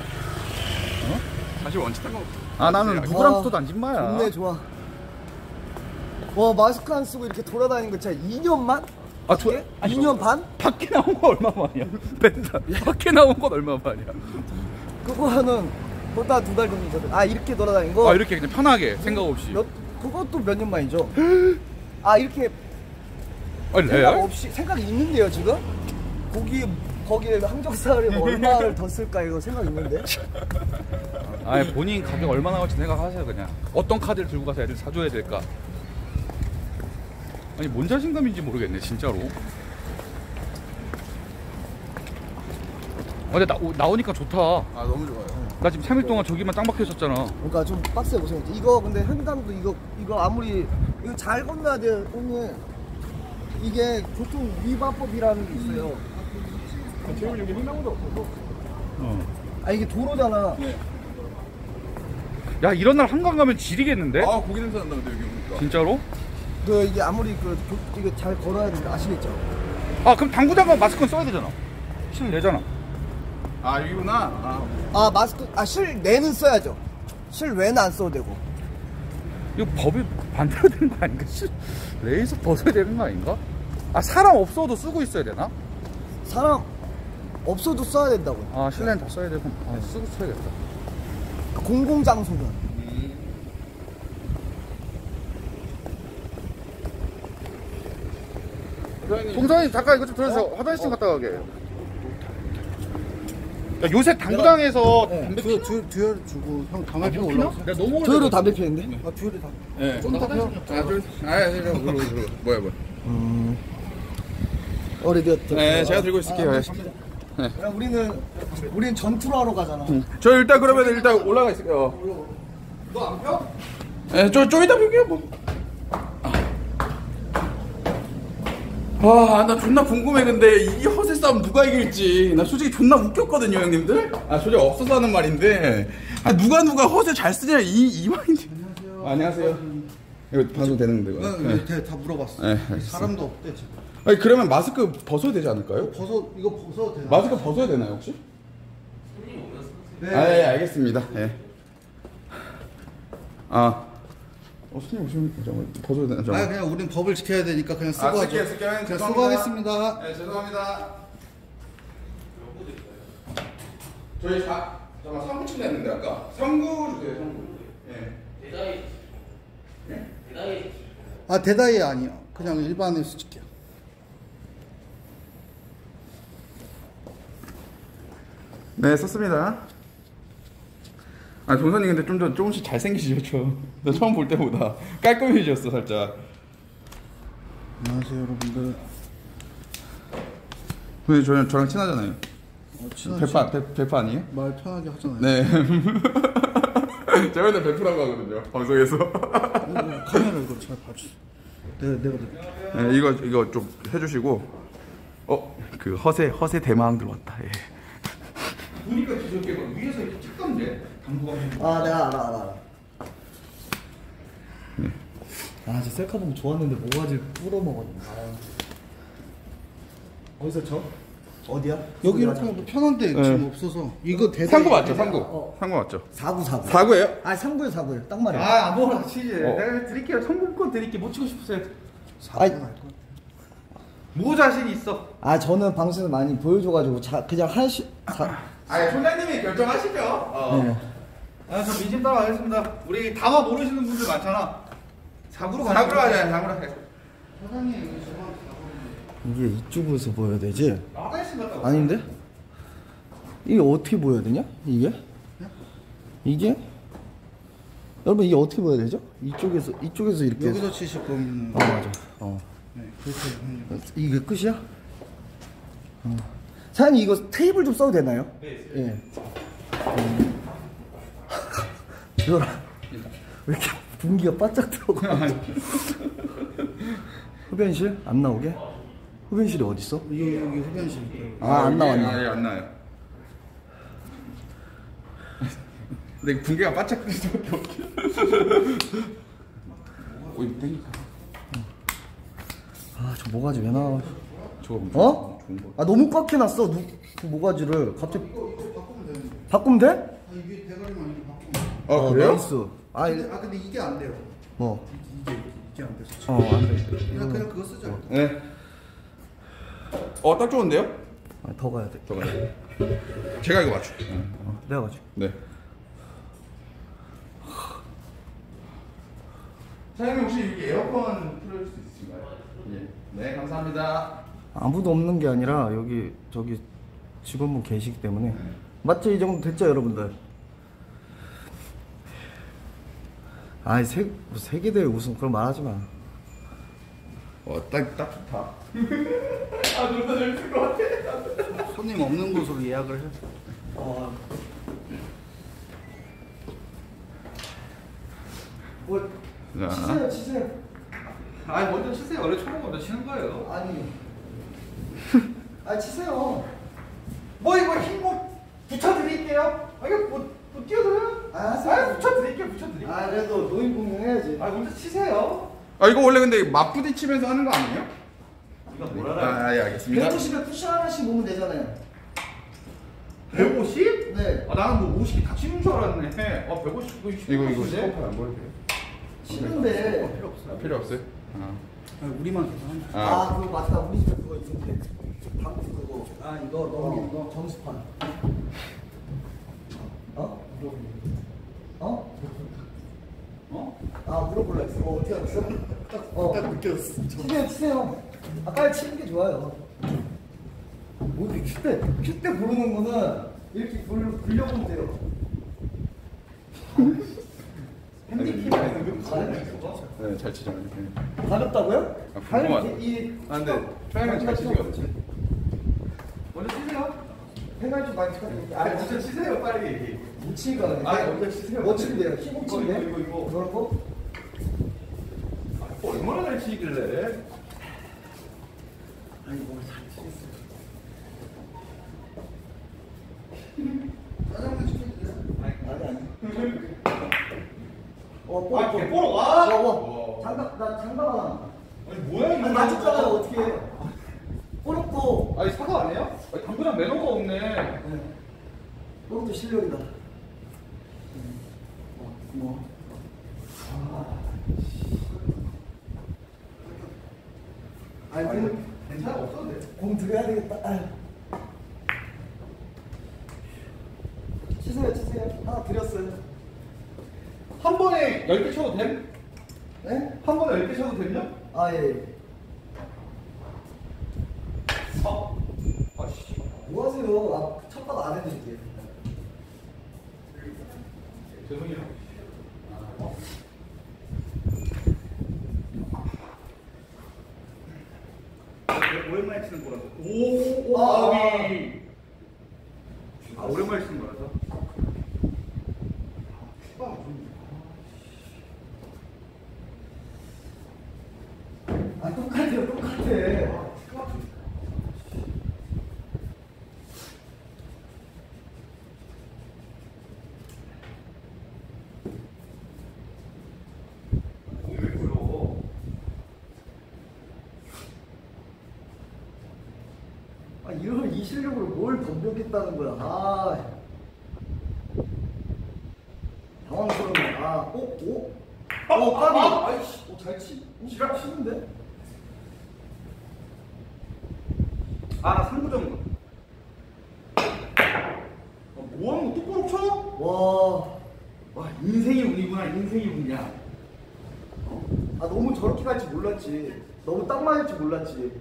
사실 원칙한 거. 아 나는 누구랑 아, 붙어도 안 진마야. 좋네, 좋아. 와, 마스크 안 쓰고 이렇게 돌아다니는 거 진짜 이 년만? 아, 저, 이 년 반? 밖에 나온 거 얼마 만이야? 맨날 밖에 나온 건 얼마 만이야? 그거는 보다 두 달 정도 전에. 아, 이렇게 돌아다니는 거? 아 이렇게 그냥 편하게 생각 없이. 몇, 그것도 몇 년 만이죠. 아, 이렇게 아니 생각 레알? 없이 생각이 있는데요, 지금? 거기 거기에 항정살을 뭐 얼마를 더 쓸까 이거 생각 있는데. 아니 본인 가격 얼마 나올지 생각하세요 그냥. 어떤 카드를 들고 가서 애들 사줘야 될까? 아니 뭔 자신감인지 모르겠네 진짜로. 아, 근데 나, 나오니까 좋다. 아 너무 좋아요. 나 지금 삼 일 동안 저기만 짱 박혀 있었잖아. 그러니까 좀 빡세 고생했지. 이거 근데 현담도 이거 이거 아무리 이거 잘 건너야 돼요, 형님. 이게 교통 위반법이라는 게 있어요. 지금 여기 횡단보도 없어서. 어. 아 이게 도로잖아. 야 이런 날 한강 가면 지리겠는데? 아 고기 냄새 난다 근데 여기 오니까. 진짜로? 그 이게 아무리 그 교- 이거 잘 걸어야 되는데 아시겠죠? 아 그럼 당구장관 마스크는 써야 되잖아. 실내잖아. 아 여기구나. 아, 아 마스크 아 실내는 써야죠. 실외는 안 써도 되고. 이거 법이 반대로 되는 거 아닌가? 실 레이서 벗어야 되는 거 아닌가? 아 사람 없어도 쓰고 있어야 되나? 사람 없어도 써야 된다고. 아 실내는 다 써야 되고 아 쓰고 써야겠다. 공공장소는. 봉사님 잠깐 이거 좀 들어주세요. 화장실 좀 갔다 가게. 야, 요새 당구장에서 담배 피나? 듀, 듀얼 주고 형 담배 피고 피나? 올라오세요. 내가 너무 저희도 담배 피는데? 아 듀얼이 다. 예. 좀 이따 펴. 아, 저, 아, 아니, 아니, 뭐야, 뭐야, 뭐야. 음. 어리디어. 네, 제가 들고 있을게요. 예. 야, 우리는 우리는 전투로 하러 가잖아. 저 일단 그러면 일단 올라가 있을게요. 너 안 펴? 예, 좀, 좀 이따 볼게요, 뭐. 아, 나 존나 궁금해, 근데 이 허세 싸움 누가 이길지. 나 솔직히 존나 웃겼거든요, 형님들? 아, 솔직히 없어서 하는 말인데. 아, 누가 누가 허세 잘 쓰냐, 이, 이 말인지. 안녕하세요. 아, 안녕하세요. 이거 방송 되는 건데, 이거. 네, 네. 다 물어봤어. 네, 사람도 없대 지금. 아니, 그러면 마스크 벗어야 되지 않을까요? 벗어 이거 벗어도 되나? 마스크 벗어야 되나요, 혹시? 네. 아, 예, 알겠습니다. 예. 아. 어, 손님 오시면, 잠깐만, 벗어야 되나? 아 잠깐만. 그냥 우린 법을 지켜야 되니까 그냥 쓰고 아, 하죠. 쓸게요, 쓸게요. 그냥 죄송합니다. 수고하겠습니다. 네, 죄송합니다. 저희 사, 잠깐만, 삼 구쯤 냈는데, 아까. 삼 구 주세요, 삼 구. 예. 대다이. 예? 대다이. 아 대다이 아니요. 그냥 일반에서 찍게요. 네, 썼습니다. 아, 동선이 근데 좀 더 조금씩 잘생기시죠? 저 처음 볼 때보다 깔끔해지셨어, 살짝. 안녕하세요 여러분들. 왜 저, 저랑 친하잖아요. 어, 친하지. 베파, 베, 베파 아니에요? 말 편하게 하잖아요. 네. 제가 맨날 베프라고 하거든요, 방송에서. 어, 카메라 이거 잘 봐주세요. 내가 내가 내가. 네, 이거, 이거 좀 해주시고. 어, 그 허세, 허세 대망 들어왔다, 예. 보니까 저렇게 막 위에서 이렇게 찍던데? 당구가. 아, 내가 알아, 알아, 알아. 아, 저 셀카 보면 좋았는데 모가지를 뿌려 먹었네. 아. 어디서 쳐? 어디야? 여기 이렇게 하면 편한데 네. 지금 없어서 이거 대다이. 상구 맞죠, 상구. 어. 상구 맞죠? 사구, 사구. 사구예요? 아, 삼구에 사구에 딱 말이야. 아, 안 먹어라 치즈. 어. 내가 드릴게요. 성공권 드릴게. 못 치고 싶으세요. 아이. 뭐 자신 있어? 아, 저는 방송에서 많이 보여줘가지고 자, 그냥 한시 사. 아, 총장님이 결정하시죠. 어. 네. 아, 저 민심 따라가겠습니다. 우리 다마 모르시는 분들 많잖아. 사구로 가자. 사구로 하자, 사구로 하자. 사장님, 이거 저만 이게 이쪽에서 보여야 되지? 나가있으면 갔다 아닌데? 이게 어떻게 보여야 되냐? 이게? 이게? 여러분 이게 어떻게 보여야 되죠? 이쪽에서 이쪽에서 이렇게. 여기서 치실 거면. 어, 맞아. 어. 네, 그렇게 하면. 이게 끝이야? 어. 사장님 이거 테이블 좀 써도 되나요? 네. 예. 음. 이거라. 왜 이렇게 분기가 바짝 들어가? 흡연실 안 나오게? 흡연실이 어디 있어? 여기 여기 흡연실. 아, 안 나왔네. 아, 안 나와요. 근데 분개가 바짝 뜰 수밖에 없게. 오, 이거 땡기까. 아, 저 모가지 왜 나와? 저거 어? 좋은 거. 아, 너무 꽉 해놨어. 누, 그 모가지를 갑자기 이거 이거 바꾸면 되는데. 바꾸면 돼? 아, 이게 대가리만 이렇게 바꾸면. 아, 어, 그래요? 나이스. 아, 근데, 이거 아 근데 이게 안 돼요. 뭐? 이게 이게 안 돼서. 지금. 어, 안 돼. 그냥 그냥 그거 쓰자. 네. 어, 딱 좋은데요? 아, 더 가야 돼. 저거. 제가 이거 맞춰. 어, 내가 가지. 네. 사장님 혹시 여기 에어컨 틀어줄 수 있으신가요? 예. 네, 감사합니다. 아무도 없는 게 아니라 여기 저기 직원분 계시기 때문에 맞죠? 이 정도 됐죠, 여러분들? 아이 세 세계대회 우승 그런 말하지 마. 어, 딱, 딱 좋다. 아, 놀다 재밌을 것 같아. 손님 없는 곳으로 예약을 해. 어. 뭐 자. 치세요, 치세요. 아 먼저 치세요. 원래 초보 먼저 치는 거예요. 아니. 아 치세요. 뭐 이거 힘뭐 붙여드릴게요. 아 이거 뭐, 뭐 뛰어들어요? 아, 하세요. 아 붙여드릴게요. 붙여드릴게요. 아 그래도 노인 공연 해야지. 아 먼저 치세요. 아, 이거 원래 근데 맞부딪히면서 하는 거 아니에요? 이거 뭘 아, 예, 알겠습니다. 백오십에 쿠션 하나씩 놓으면 되잖아요. 백오십? 네. 아 나는 뭐 오십이 다치는 줄 알았네. 아 백오십, 백오십. 이거, 이거 같은데? 스코프 안 보여줘요? 치는데. 필요 없어. 아, 필요 없어요? 아. 아, 우리만 계산한다. 아. 아 그거 맞다. 우리 집에 그거 있는데. 방구 그거. 아 이거 넘기는 거. 점수판. 어? 어? 어? 아 물어볼라 했어. 어 어떻게 알았어? 어. 딱 느꼈어. 치세요 치세요. 아 빨리 치는 게 좋아요. 뭐 이렇게 큐때 큐때 부르는 거는 이렇게 불 불려보면 돼요. 핸디캡은 네, 잘 치죠. 네. 가볍다고요? 아, 궁금하다. 아니, 이 아, 근데 평양은 잘 치시거든요. 먼저 치세요. 생각 좀 많이 쳐가지고. 아 진짜 치세요 빨리. 못 치니까. 아, 먼저 치세요. 뭐 치는데요? 힙업 치는데? 이거, 이거, 이거. 그런 거? 아, 얼마나 잘 치길래? 아니 뭐잘 치겠어요. 짜장면 시켜주세요. 아니 아니. 어, 뽀, 아, 뽀. 개뽀로 와? 와, 와. 장갑, 나 장갑 하나. 아니 뭐야 이거? 아니, 맞췄잖아요, 어떻게 해. 뽀록도. 아니 사과 아니에요? 아니, 당근랑 매너가 없네. 네. 뽀록도 실력이다. 어, 뭐. 아, 아니, 공, 괜찮아 없어도 돼. 공 들여야 되겠다. 아유. 치세요, 치세요. 하나 드렸어요. 한 번에 열 개 쳐도 됨? 네? 한 번에 열 개 쳐도 되냐? 아, 예. 예. 아, 아씨. 뭐 하세요? 아, 첫번 안 해드릴게요. 죄송해요. 어? 오랜만에 치는 거라서. 오, 오, 아, 아비. 아, 오랜만에 치는 거라서. 아, 똑같아요, 똑같아. 왜 그러? 아, 이런 이 실력으로 뭘 덤볐겠다는 거야. 아. 당황스럽네. 아, 오, 오? 오, 까비. 아, 아이씨. 오, 잘 치, 오, 지랄. 잘 치는데? 아, 나 삼 구 정도. 아, 뭐하는 거 똑바로 쳐? 와. 와, 인생이 운이구나, 인생이 운이야. 아, 너무 저렇게 갈 줄 몰랐지. 너무 딱 맞을 줄 몰랐지.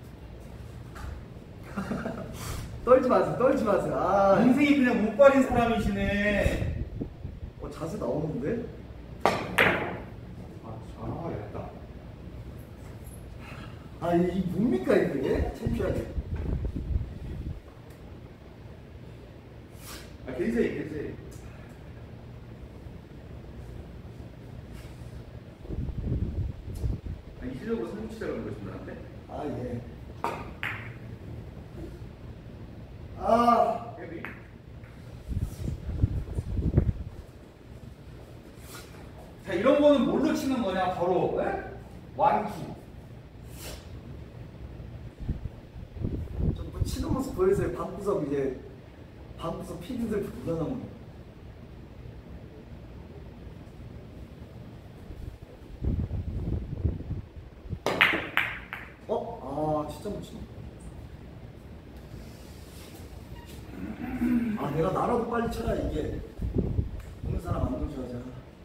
떨지 마세요, 떨지 마세요. 아, 인생이 그냥 못 버린 사람이시네. 어, 자세 나오는데? 아, 아, 됐다. 아, 이 뭡니까, 이게? 창피하게. 아, 괜찮이, 괜찮이. 아, 이 실력으로 삼 구 치자 그런 거지, 나한테? 아, 예. 아, 헤비. 자, 이런 거는 뭘로 치는 거냐? 바로, 에? 완투. 좀뭐 치는 모습 보여주세요. 방구석 이제 방구석 피디들 불러나오는 거. 어? 아, 진짜 못 치네. 아, 내가 나라도 빨리 쳐야 이게 보는 사람 안 놓쳐야지.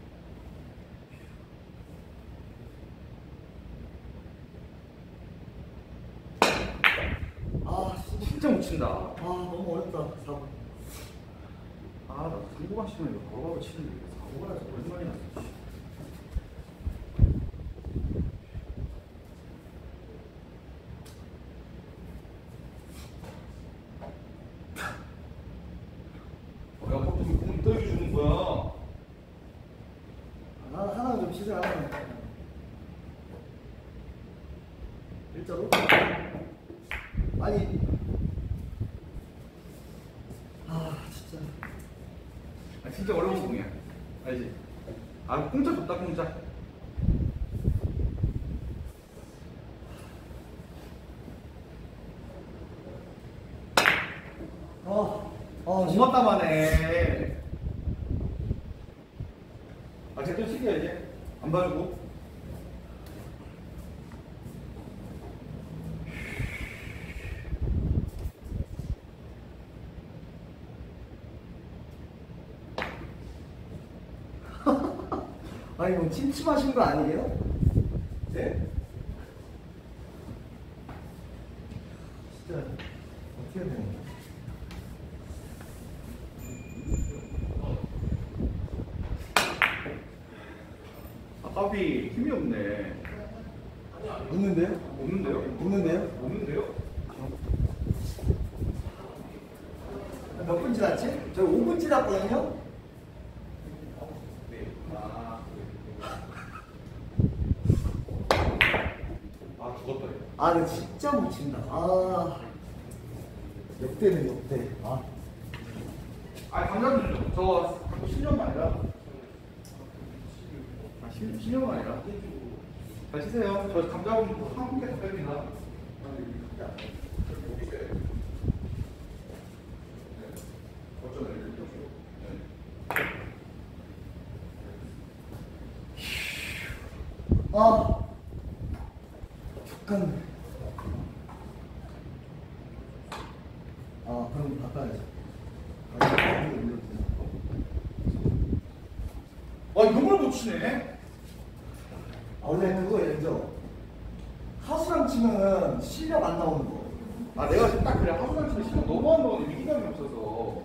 아, 진짜. 진짜 못 친다. 아, 너무 어렵다. 사 번. 아, 나 중고반 치면 이거 걸어가고 치는데 이거 사고가 나서 오랜만에 났어. 어, 야, 보통 공 떠게 주는 거야. 하나, 하나 좀 치세요. 하나. 일자로? 아니. 아, 진짜. 아, 진짜 어려운 공이야. 알지? 아, 공짜 줬다, 공짜. 아, 아, 진짜. 고맙다만 해. 아, 제좀 시켜야지. 안 봐주고. 아니 뭐 찜찜하신 거 아니에요? 네? 진짜 어떻게 되는 거야? 아깝이 힘이 없네. 없는데요? 없는데요? 없는데요? 없는데요? 몇 분 지났지? 저 오 분 지났거든요? 아 죽었다. 아, 나 진짜 못 친다. 아, 역대네, 역대. 아, 아 감사합니다. 저 십 년만 아니라. 아 십 년만 아니라. 잘 치세요. 저 감자분 한 개 더 뺍니다. 아, 잠깐. 아, 그럼 바꿔야지. 아, 이거 올려주세요. 아 이걸 못 치네. 아, 원래 그거 알죠? 하수랑 치면은 실력 안 나오는 거. 아 내가 지금 딱 그래. 하수랑 치면 시간 너무 안 나오는데 위기감이 없어서.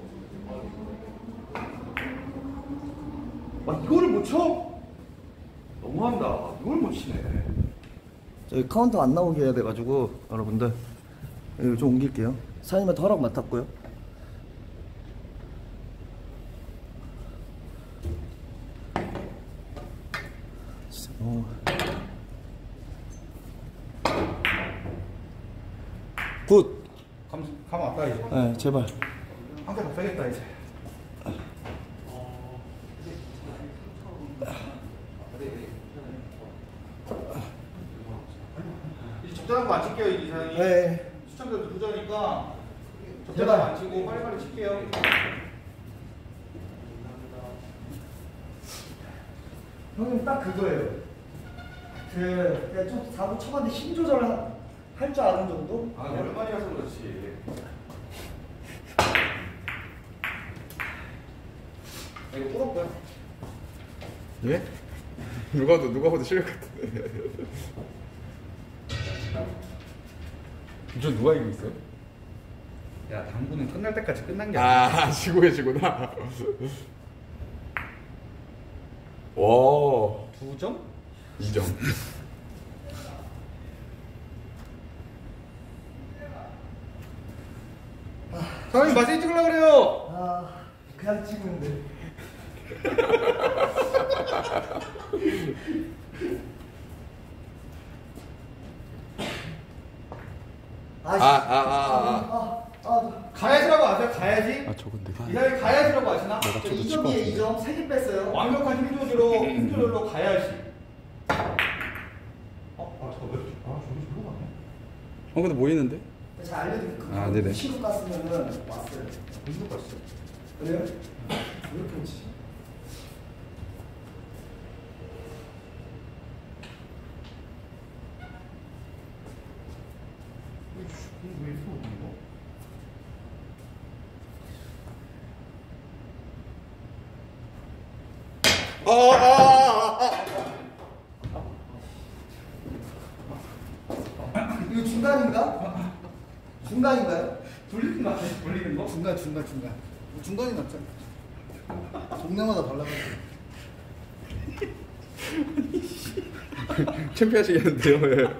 아 이거를 못 쳐? 너무한다. 이걸 못 치네. 저희 카운터 안 나오게 해야 돼가지고 여러분들 이거 좀 옮길게요. 사장님한테 허락 맡았고요. 진짜 너무 굿. 감, 감 왔다 이제. 네, 제발. 한 개 더 빼겠다 이제. 이제 적절한 거 안 칠게요 이 이상이. 네. 시청자들 부자니까 적절한 거 안 치고 빨리빨리 칠게요. 형님 딱 그거예요. 그 그냥 좀 사고 쳐봤는데 힘 조절 할 줄 아는 정도? 아 오랜만이라서 그렇지. 아, 이거 부럽다. 예? 누가 봐도 누가 봐도 실력 같은데. 저 누가 이기고 있어요? 야 당구는 끝날 때까지 끝난 게 아니야. 아 지고 계시구나. 와 두 점? 이 점. 사장님 마사지 찍으려고 그래요. 아, 그냥 찍는데. 아, 아, 아, 아, 아, 아, 아, 가야지라고 아세요? 가야지? 아 저 근데 이 사람이 가야지라고 아시나? 저 이 점이에요, 이 점. 세 개 뺐어요. 완벽한 힘 조절로 힘 조절로 가야지. 어? 아 저거 왜? 아 저기 저거 가네. 어 근데 뭐 있는데? 제가 알려드릴게요. 아, 네네. 시로 갔으면은 왔어요. 공부 갔어. 그래요? 이렇게 치지. 왜 이렇게 오는 거? 아, 아, 아, 아. 이거 중간인가? 중간인가요? 돌리는 거 아니야? 돌리는 거? 중간, 중간, 중간. 중간이 낫잖아. 동네마다 달라가지고. 창피하시겠는데요? 예.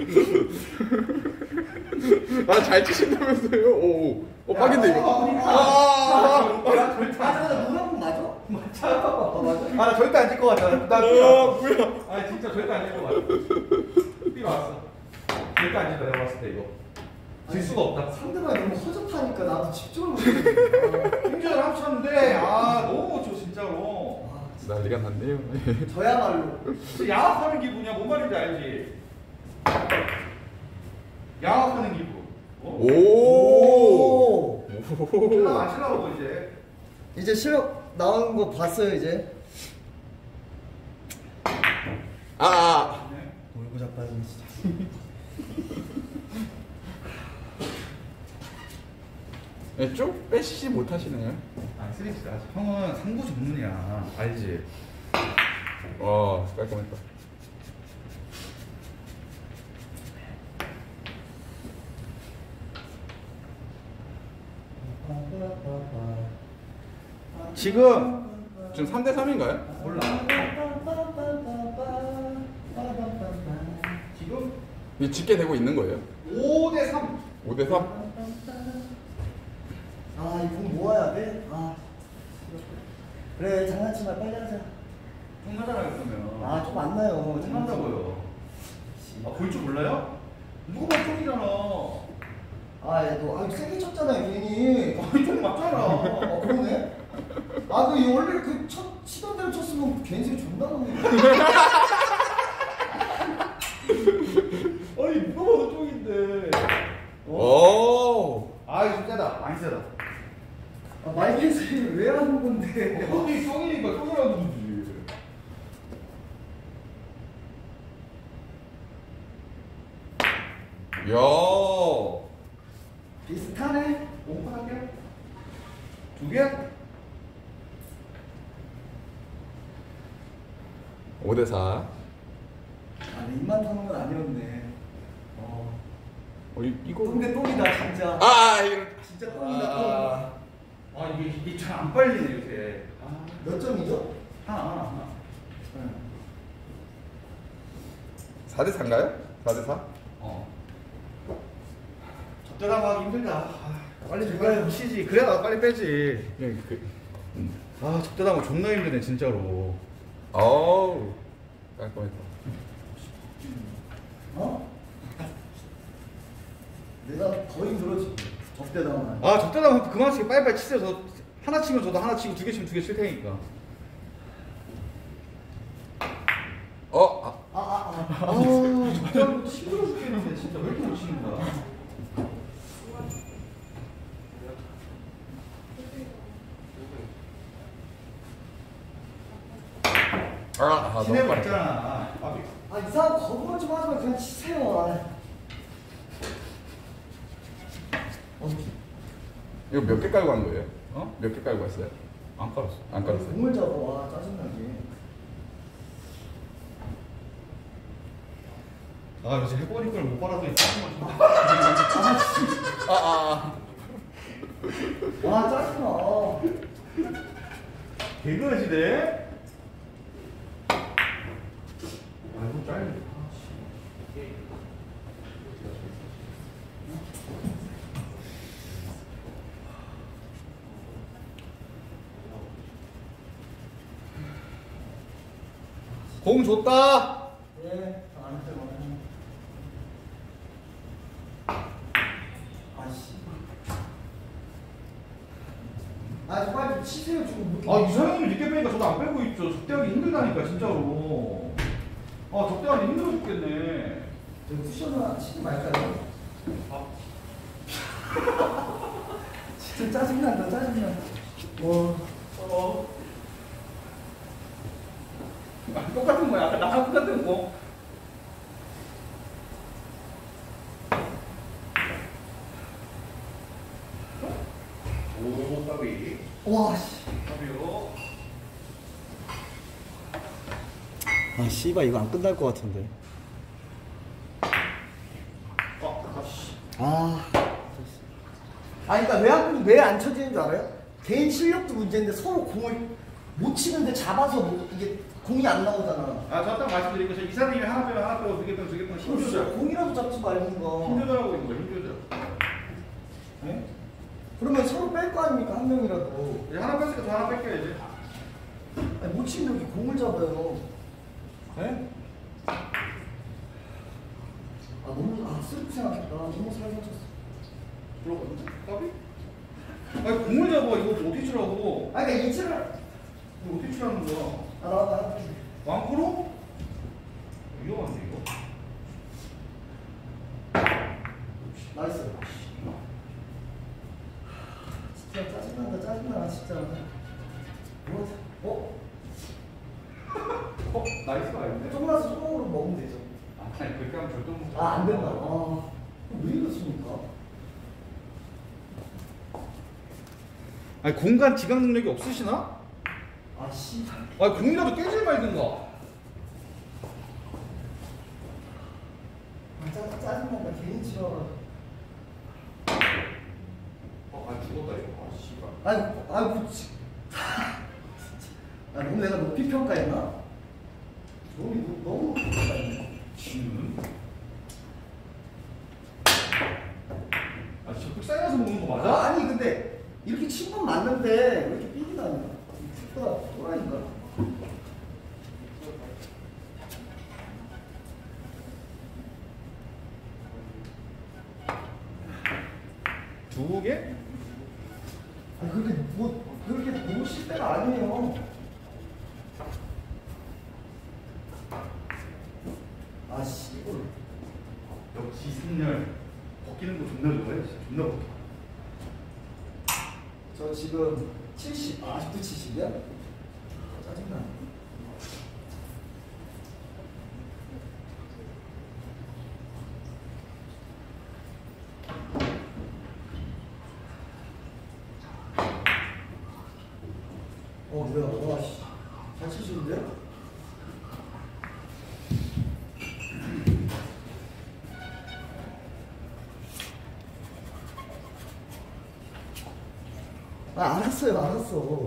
아잘 치신다면서요? 오, 어 빡인데 이거. 아, 아, 아, 맞아, 맞아. 노란 맞아? 맞아. 어, 맞아. 아 나 절대 안 질 것 같아. 나 아, 삐 뭐야? 아 진짜 절대 안 질 것 같아. 삐 왔어. 절대 안 질다 내가 봤을 때 이거. 질 수가 없다. 상대방이 너무 허접하니까 나도 집중을 못해. 힘조절 합쳤는데 아 너무 못 쳐 진짜로. 난리가 났네요. 저야말로. 진짜 양악하는 기분이야. 뭔 말인지 알지? 양악하는 기분. 어? 오. 오. 안 치려고 이제. 이제 실력 나오는 거 봤어요, 이제? 아, 아. 놀고 자빠지네, 진짜. 네, 쭉 빼시지 못하시네요. 아 쓰리지. 형은 상부 전문이야. 알지? 어 깔끔했다. 지금 지금 삼 대 삼인가요? 몰라. 지금 이 집계 되고 있는 거예요? 오 대 삼. 오 대 삼? 아, 이 공 모아야 돼? 아. 그래, 장난치 마, 빨리 하자. 통하잖아요 그러면. 아, 좀 안 나요. 통한다고요. 아볼 줄 몰라요? 누가 봐 쫑이잖아. 아, 야, 너, 아, 세게 쳤잖아요, 괜히. 아니 쫑 맞잖아. 어, 그러네? 아, 그, 이 원래 그 첫, 치던 대로 쳤으면 괜히 존나 나네. 아니 누가 봐도 쫑인데. 오. 아 이거 좀 세다. 많이 세다. 아, 마이크에서 왜 하는 건데? 형이 쫑이니까 쫑이라고 그러지. 야. 비슷하네? 오픈 할게요. 두 개? 오 대 사. 아, 내 입만 타는 건 아니었네. 어. 어, 이, 이거. 똥대 똥이다, 진짜. 아, 아, 이거. 진짜 똥이다, 아. 아 이게 이게 잘 안 빨리네 요새. 아, 똥. 몇 점이죠? 하나 하나 하나. 응. 사 대 사인가요? 사 대 사? 어. 적절하고 하기 힘들다. 아, 빨리 좀 그래요. 빨리 치지. 그래야 나 빨리 빼지. 예, 그. 아 적절하고 존나 힘드네 진짜로. 어우. 깔끔했다. 어? 내가 더 힘들어지. 접대당하면. 아 적절하면 그만 치게 빨리빨리 치세요. 저 하나 치면 저도 하나 치고 두 개 치면 두 개 칠 테니까. 어, 아. 아, 아, 아. 아 적절한 거 힘들어 죽겠는데 진짜 왜 이렇게 못 치는 거야? 아, 아, 치네 너무 빠르다. 맞잖아. 아, 아, 이상한 거부감 좀 하지 마. 그냥 치세요. 아. 어, 이거 몇 개 깔고 간 거예요? 어? 몇 개 깔고 갔어요? 안 깔았어. 안 깔았어요? 공을 잡아. 와, 짜증나게. 아 요새 해보니 걸 못 빨아서 이 짜증나. 아, 아, 와, 짜증나. 개그지네. 아이고 짧네. 공 줬다. 예, 안 돼, 안 아씨. 아, 빨리 치세요, 지금. 아 이상형이 늦게 빼니까 저도 안 빼고 있죠. 적대하기 힘들다니까 진짜로. 아 적대하기 힘들어 죽겠네. 저 쿠션을 안 치지 말까요? 아. 진짜 짜증난다, 짜증나. 와. 어. 아, 똑같은 거야. 아까 나랑 똑같은 거. 오, 따비. 와, 씨. 따비요. 아, 씨발, 이거 안 끝날 것 같은데. 어, 아씨. 아. 아니, 그러니까 왜 안, 왜 안 쳐지는 줄 알아요? 개인 실력도 문제인데 서로 공을 못 치는데 잡아서 뭐 이게 공이 안 나오잖아. 아, 저 딱 말씀드리고, 저 이사님이 하나 빼면 하나 빼고, 두 개 빼면 두 개 빼면 힘 조절. 공이라도 잡지 말는 거. 힘 조절하고 있는 거야, 힘 조절. 네? 그러면 서로 뺄 거 아닙니까? 한 명이라도. 이제 하나 뺐으니까 저 하나 뺄게야지. 아니, 못 치면 이렇게 공을 잡아요. 네? 아, 너무, 아, 슬프 생각했다. 너무 살살 쳤어. 들어갔는데? 까비? 아니, 공을 잡아. 이거 어떻게 치라고? 아, 그러니까 이 치를. 이거 어떻게 치라는 거야? 아, 나, 나. 왕코로? 위험한데, 이거? 나이스. 진짜 짜증난다, 짜증나, 진짜. 뭐, 어? 어? 나이스가 아닌데? 조금라서 조금으로 먹으면 되죠. 아니, 그렇게 하면 절대 못 아, 안 된다. 아, 왜 이러십니까? 아니, 공간 지각 능력이 없으시나? 아, 씨. 아니, 공이라도 깨질 말든가. 짜증난다. 괜히 치워. 어, 아 죽었다 이거. 아 씨발. 아이고, 아이고, 치. 아, 너무 내가 높이 평가했나? 너무, 너무 높이 평가했네. 지는? 아 적극 쌓여서 먹는 거 맞아? 아니, 근데 이렇게 친 건 맞는데 왜 이렇게 삐기 나냐? 축구가 또라니까. 두 개? 아니, 그렇게 뭐 그렇게 놓으실 때가 아니에요. 아씨, 이걸. 역시 승렬 벗기는 거 존나 좋아해. 진짜 존나 벗겨. 저 지금 칠십, 아직도 칠십이야? 짜증나. 어, 뭐야, 와, 씨. 잘 치시는데? 아, 알았어요, 알았어.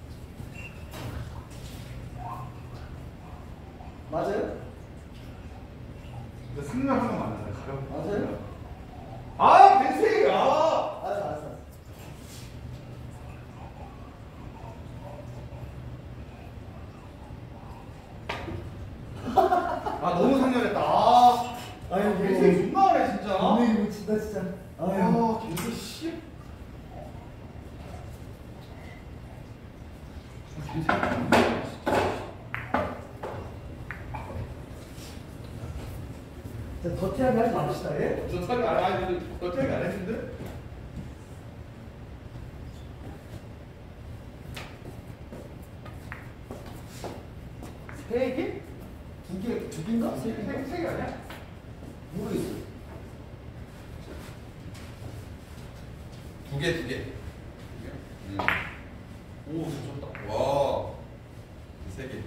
맞아요? 근데 승렬 하는 거 맞는데 가볍. 맞아요? 아 벤세. 아. 알았어, 알았어. 아 너무 상렬했다. 아. 아유, 벤세 존나 하네 진짜. 오늘 이거 진짜, 진짜. 아유. 아 벤세 씨. 자, 더티하게 하지 맙시다, 예? 저 차이 안 하는데 너 차이 안 했는데? 세 개? 두 개, 두 개인가? 세 개인가? 세개 아니야? 모르겠어. 두 개, 두 개. 음. 오 좋다. 와. 세 개.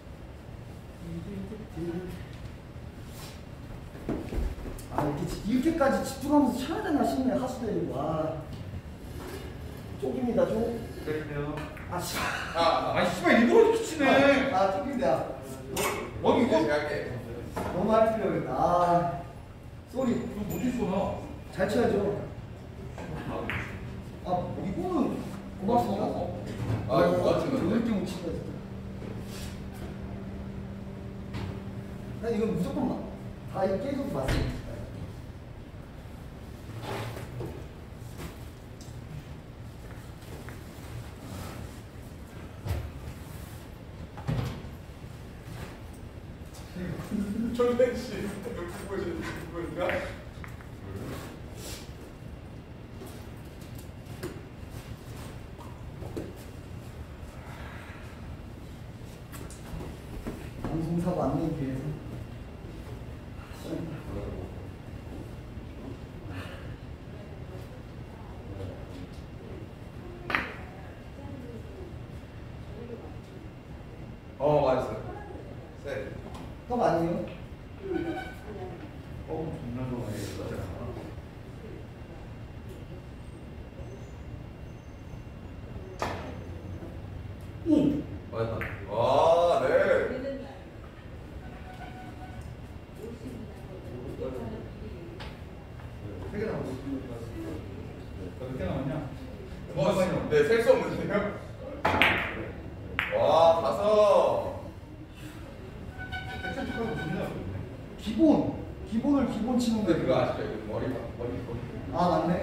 아, 이렇게, 이렇게까지 집중하면서 쳐야 되나 싶네, 하수대. 와. 쪽입니다, 쪽. 그래요. 아, 씨. 아, 아 씨발 일부러 미치네. 아, 쪽입니다. 어 이거? 이제 할게. 너무 할 필요겠다. 아, 쏘리. 이거 못 있어 잘 쳐야죠. 아, 이거는 고맙습니다. 아, 이거 맞은 왜 건데. 이렇게 못 친다, 진짜. 난 이건 무조건 막, 다 깨져도 맞습니다. 천백 씨, 누구 보시 누구인가? 방송사고 안 내기 위해서. 어, 맞았어요. 세. 컵 아니에요? 어 존나 좋아해. 오! 맞았다. 와, 네. 세개 남았어. 몇개 남았냐? 뭐, 네, 셀 수 없는데요? 와, 다섯. 백천 축하하고 존나 좋네. 기본! 기본을 기본 치는데. 근데 그거 아시죠? 이거 머리, 머리, 머리. 아, 맞네.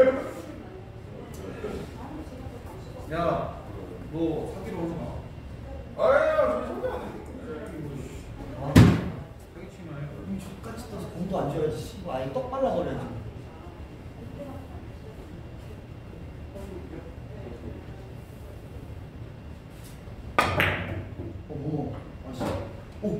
야, 너 사기로 오지 마. 아유, 저 소리 안 해. 아, 사기 치면 해. 이 족같이 떠서 공도 안 줘야지. 씨발, 아예 떡 발라버려야지. 어, 뭐, 아, 씨. 오!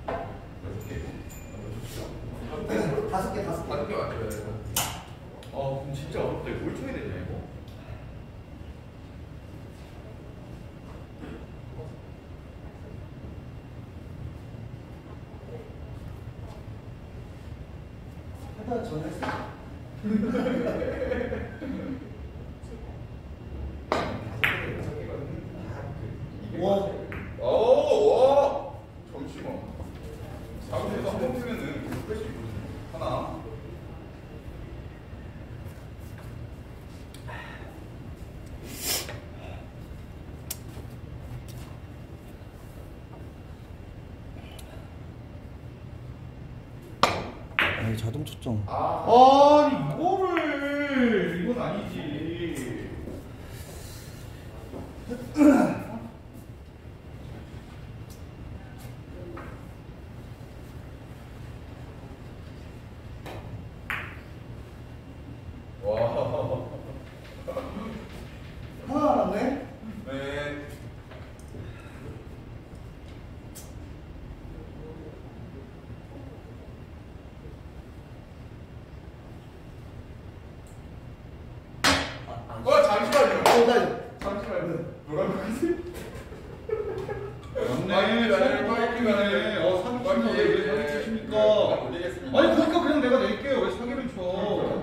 다섯 개, 다섯 개. 다섯 개 맞춰야 돼. 아, 그럼 진짜 어렵다. 이거 뭘 쳐야 되냐 이거? 한달 전에 했어요. 와. 오, 오, 잠시만. 사무실에서 한번 풀면은 계속 뺄 수 있거든. 하나. 아니 자동 초점. 아니 이거를 이건 아니지. 와. 하나 남았네. 네. 어, 잠시만요. 어, 나 잠시만요. 뭐라고 하세요? 맞네. 사기네. 어 사기 치네. 왜 사기 치십니까? 올리겠습니다. 아니 그러니까 그냥 내가 낼게요. 왜 사기를 쳐?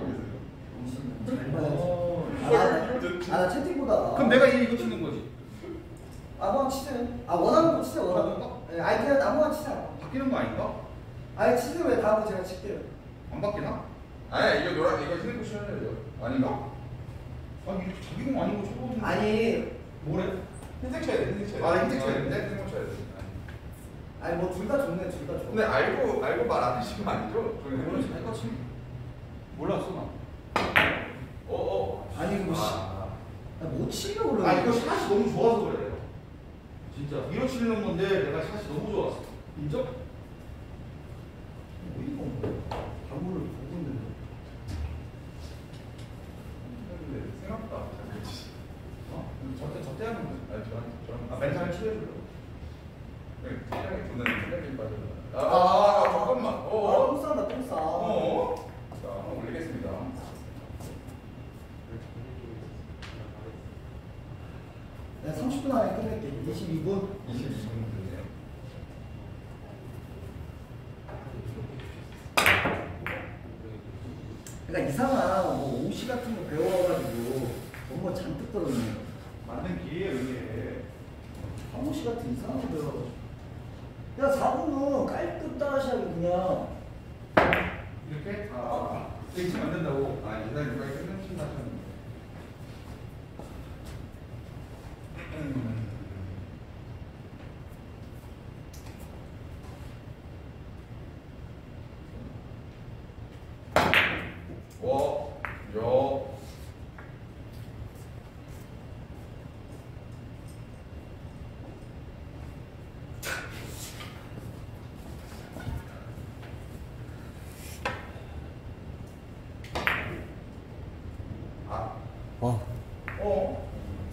아, 나, 아, 나 채팅보다. 그럼 내가 이거 치는 거지. 아무나 치세요. 아, 원하는 거 치세요, 원하는 거. 예, 아니, 그냥 아무나 치세요. 바뀌는 거 아닌가? 아니, 치세요. 왜 다음 거 제가 칠게요. 안 바뀌나? 아니, 이거 노란 이거 흰색 쿠션이죠. 아닌가? 아니 이거 자기 공 아닌 거 쳐보는. 아니, 뭐래? 흰색 쳐야 돼. 흰색 쳐야 돼. 아, 흰색 쳐야 돼? 흰색 쳐야 돼. 아니, 뭐 둘 다 좋네, 둘 다 좋네. 근데 알고 알고 말 안 하시는 거 아니죠? 저는 오늘 잘 컸지. 몰랐어 나. 어, 어. 아니, 뭐, 씨. 아. 아, 못 치려고 그러는 아 이거 샷이 너무 좋아서 그래요. 진짜 위로 치는 건데 내가 샷이 너무 좋았어. 인정? 뭐 이거 뭐. 방구를 보고 있는데. 근데 생각보다 잘 그렇지. 어? 저때 저때 하는 거지. 아니 저랑 저랑 아 멘탈을 치료해주려고. 생각이 도는 생각이 빠져. 아, 아, 아, 아, 잠깐만. 아, 어. 똥 싼다, 똥 싸. 어. 자, 한번 올리겠습니다. 내가 삼십 분 안에 끝낼게. 이십이 분. 이십이 분 되네요. 그러니까 이상한 뭐 오시 같은 거 배워가지고 너무 잔뜩 떨어지네. 맞는 기회에 의해. 사무시 같은 이상한 거 배워가지고. 야, 사 분은 깔끔 따라시하고 그냥. 이렇게? 아, 이렇게 치면 안 된다고. 아, 이제 누가 이렇게 끝낸친다 하셨는데. 와, 여. 아. 와. 어.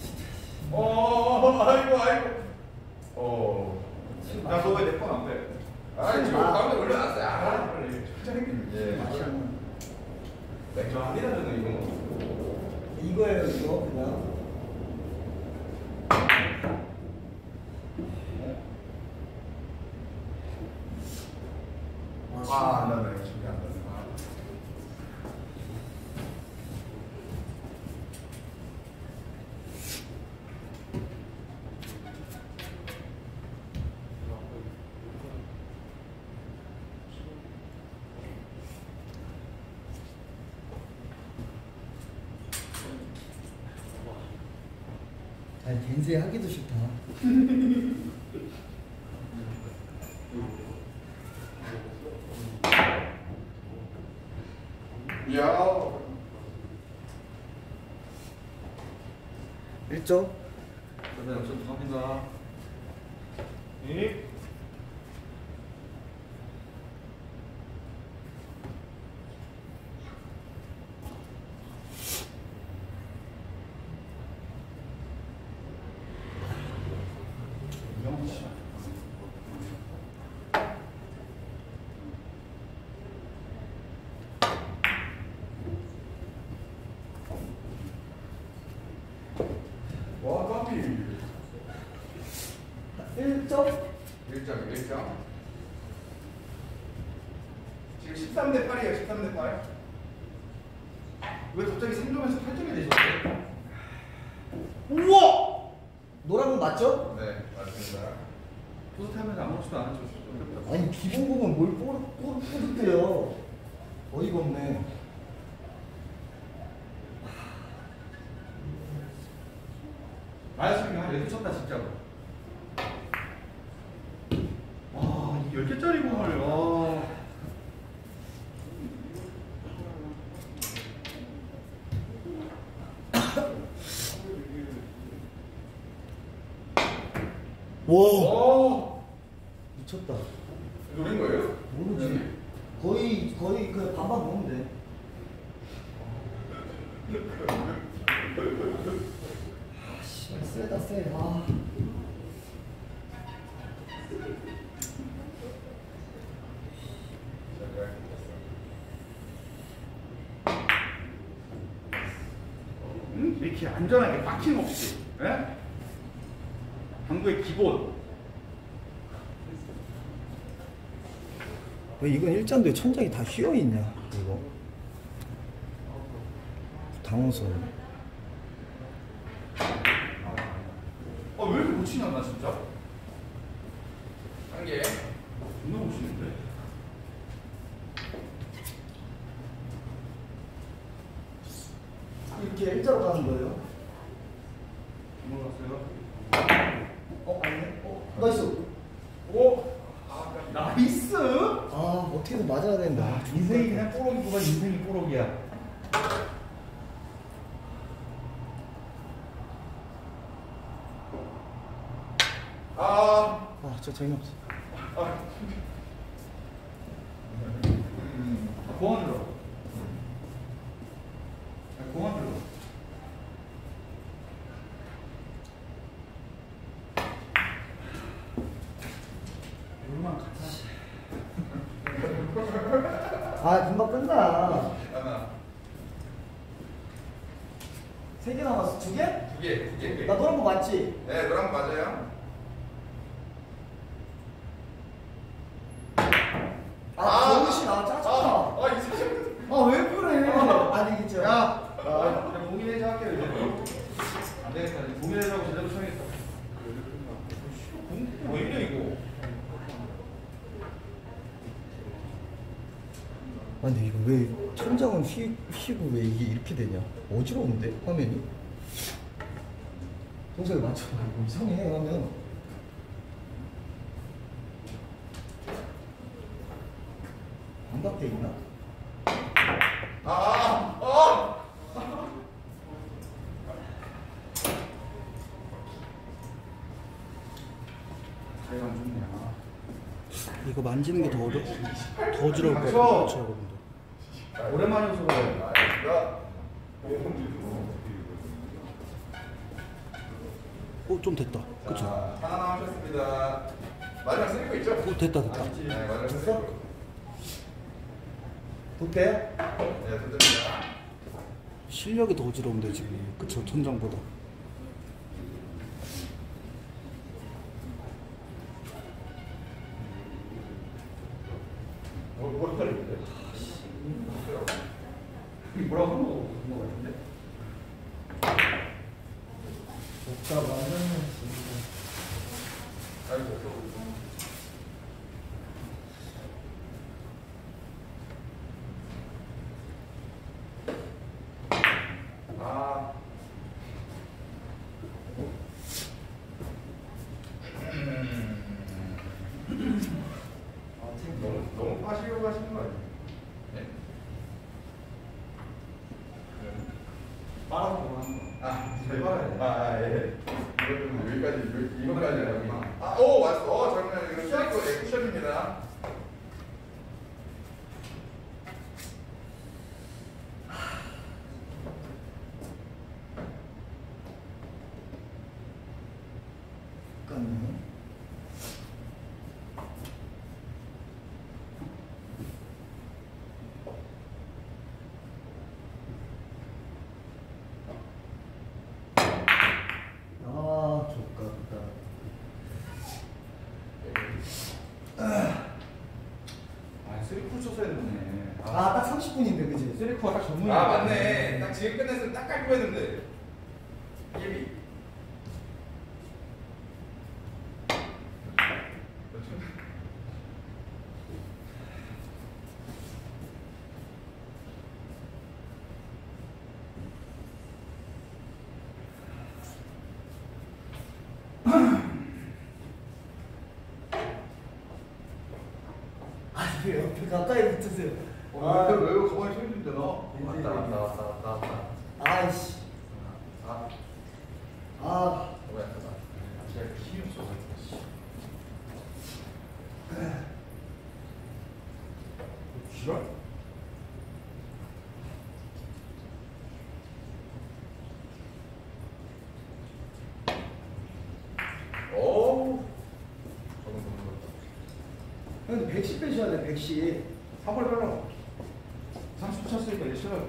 어, 아이고, 아이고. 어. 야, 너 왜 내 건 안 빼? 아, 지금 아. 가운데 올려놨어요. 아, 빨리. 천천히. 예. 맛이 안 나. 맥주 한 잔 하는 이거. 이거예요, 이거 그냥. 아, 안 나네. 준비 안 나네. 아. 아니, 겐세 하기도 싫다. 야. 일 점. 네, 역시 감사합니다. 예. 와, 커피. 일 점. 일장, 일장. 지금 십삼 대 팔이에요. 십삼 대 팔. 왜 갑자기 삼 점에서 팔 점이 되셨어요? 우와! 노란 건 맞죠? 네, 맞습니다. 뿌듯하면서 아무렇지도 않은 척. 아니 기본 보면 뭘 뿌듯, 뿌듯, 뿌듯해요. 어이가 없네. 마이너스 한 여덟 쳤다 진짜로. 와, 이게 열 개짜리 공을. 와. 와 오. 미쳤다. 노린 거예요? 모르지. 거의 거의 그 반반 먹으면 돼. 아, 씨, 세다 세. 아. 응? 이렇게 안전하게 빡힘 없이. 예? 당구의 기본. 왜 이건 일잔도에 천장이 다 휘어 있냐? 이거. 당황스러워. 아, 왜 이렇게 못 치냐, 나 진짜? 한 개. 존나 못 치는데? 이렇게 일자로 가는 거예요? 몰랐어요? 어, 아니네. 어, 나이스. 오! 나이스! 아, 어떻게든 맞아야 된다. 인생이 그냥 뽀록이구만. 인생이 뽀록이야. 아, 아, 저 재미없어. 아, 공원 들어. 공원 들어. 얼마나 같아. 아, 금방 끝나. 하나, 세 개 남았어. 두 개? 두 개, 두 개. 나 노란 거 맞지? 네, 너랑 맞아요. 아, 정신 아, 짜증나. 아, 아, 이 사람. 아, 왜 그래? 아니겠죠. 야, 아, 그냥 공인해제 할게요 이제. 안 되겠다. 이제 공인해제하고 제대로 쳐야겠다. 공, 왜 이래 이거? 아니 이거 왜 천장은 휘, 휘고 왜 이게 이렇게 되냐? 어지러운데 화면이? 동생이 맞춰. 이거 이상해 화면. 반박돼 있나? 아, 아, 아. 자기가 안 좋네. 이거 만지는 게 더 어려, 더 어지러울 것 같아요. 같아요, 여러분들. 오랜만에 오서 그래. 어, 좀 됐다. 그쵸? 자, 하나 남으셨습니다. 마지막 스리퍼 있죠? 어, 됐다, 됐다. 네, 마지막 됐어? 스리퍼. 돗대? 네, 됐습니다. 실력이 더 어지러운데 지금. 그쵸? 천장보다. 뭐, 뭐 헷갈리는데? 뭐라고 한 거, 한거 같은데? 복잡 완전 아이고, 아. 너무, 너무 빠시려고 하시는 거 아니에요? 네? 빨아먹고 하는 거. 아, 잘 빨아야 돼. 아, 아, 예. 이거 좀 여기까지, 여기, 이거까지 하구나. 아, 오, 왔어. 어, 잠깐만. 이거 슬리퍼 쿠션입니다. 잠깐만요. 쳤어야 됐네. 아, 딱 삼십 분인데, 그지? 쓰리코가 딱 전문이야. 아 맞네. 딱 지금 끝냈으면 딱 깔고 했는데. 예비. 아, 왜 옆에 가까이 붙으세요? 어, 왜, 왜 가만히 서 있는데 너? 왔다, 왔다 왔다 왔다 왔다. 아이씨. 아, 아, 너무 약하다. 제가 힘이 없어가지고. 지랄? 오. 형님 백십 빼셔야 돼, 백십. 삼월 빼라. 삼십 쳤으니까 이제 싫어요.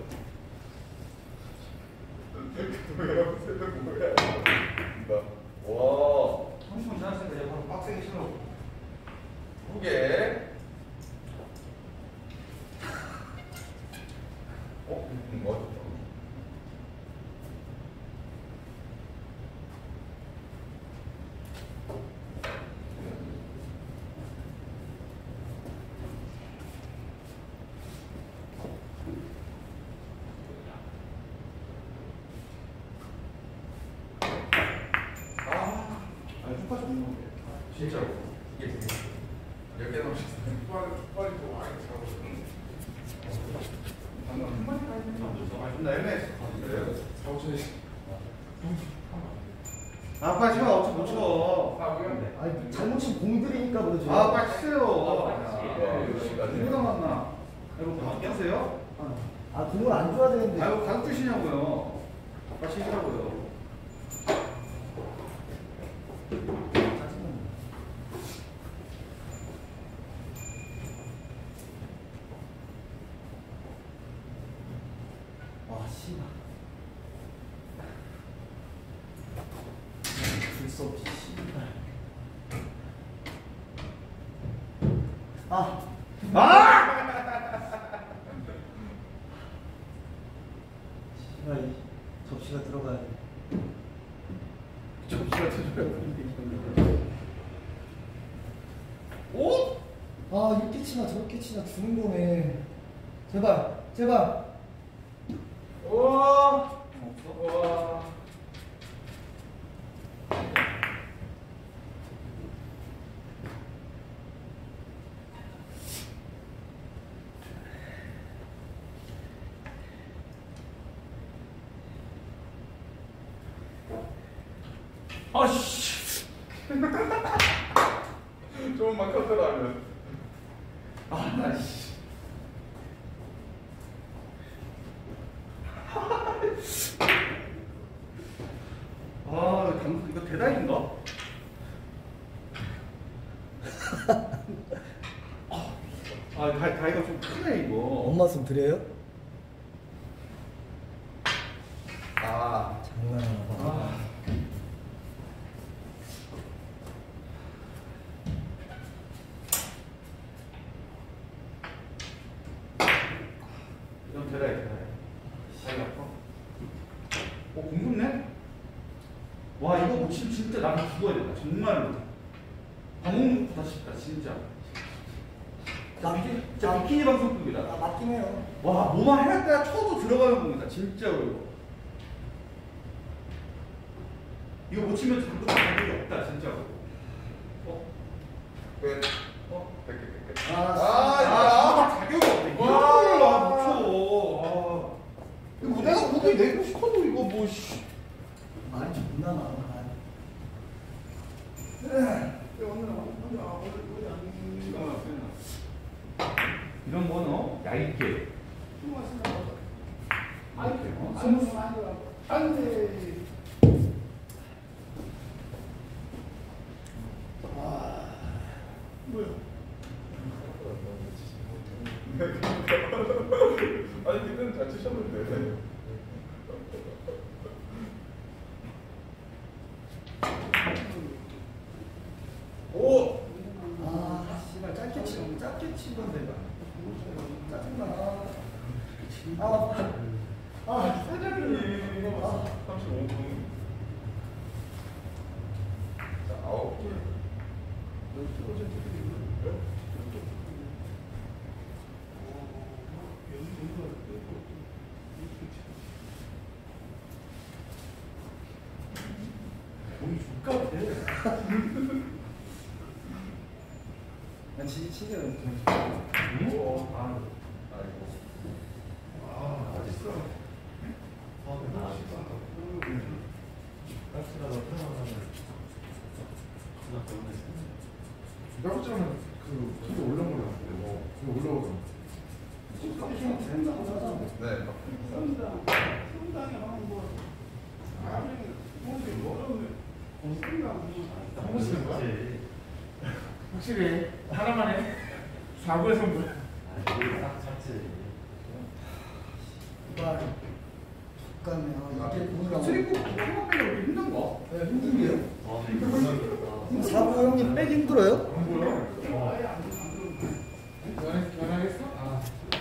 와. 삼십 분 지났으니까 이제 바로 빡세게 싫어. 후계. 어? 음, 맞았다. 아니 똑같이 없는 건데. 진짜로. 이게 되게 몇개 남으셨어요? 빨리 빨리 또 많이 잡으셨는데. 방금 한 마디까지 했는데. 아, 좀 애매했어. 그래요? 사오천이. 아, 빨리 쳐. 어차피 못 쳐. 아, 왜? 아니, 잘못 치면 공들이니까 그러죠. 아, 빨리 치세요. 여기까지. 누가 만나? 이거 바뀌었어요? 아, 공을 안 줘야 되는데. 아, 이거 가격 주시냐고요. 빨리 치시라고요. 와, 씨발. 불수 없지, 씨발. 아, 아! 씨발, 이 접시가 들어가야 돼. 접시가 쳐줘요. 오? 아, 이렇게 치나 저렇게 치나 주는 거네. 제발, 제발. 우와. 없어? 우와. 아씨. 조금만 컸더라면. 아, 나 씨. 아, 당, 이거 대단인가? 아, 다, 다이가 좀 크네, 이거. 엄마 좀 드려요? 아. 장난하나 봐. 아. 이건 대단해, 대단해. 다이가 커. 어, 공군네? 와, 이거 못 치면 진짜 나는 죽어야 된다, 정말로. 방송부터 싶다, 진짜. 맞긴, 진짜 비키니 방송급이다. 아, 맞긴 해요. 와, 뭐만 해놨다가 쳐도 들어가는 겁니다. 진짜로 이거. 이거 못 치면 장도 자격이 없다, 진짜로. 어? 끝. 어? 백 개, 백 개. 아, 아, 아, 야. 자격이 없네. 이거를 와. 못 쳐. 아. 이거 내가 거기 내고 싶어도 이거 뭐, 씨. 말이 존나 많아. 이런 거는 어? 얇게. 얇게. 어? 스무스. 아니 그때는 잘 치셨는데. 오. 아, 씨발 짧게 치, 짧게 친 건데. 짜증나. 아, 아, 사장님 아. 삼십오 분. 자, 아홉 분. 몸이 죽같아. 난 진짜 진짜 그냥 응? 아, 아이고. 아, 맛있어. 아, 근데 맛있어. 가스가 더 편하면 그냥 보내지. 나부터는 그 기도 올라온 거 같은데 뭐 그거 올라오던. 네. 확실히 하나만 해. 사고의 성분. 아, 여기 딱 잡지. 아, 잠깐만. 아, 이게 뭐라고? 쓰리고 하나 빼기 이렇게 힘든 거? 네, 힘든데요? 아, 근데 이거 생각보다. 사부 형님 빼기 힘들어요? 안 보여? 변해 변하겠어? 아.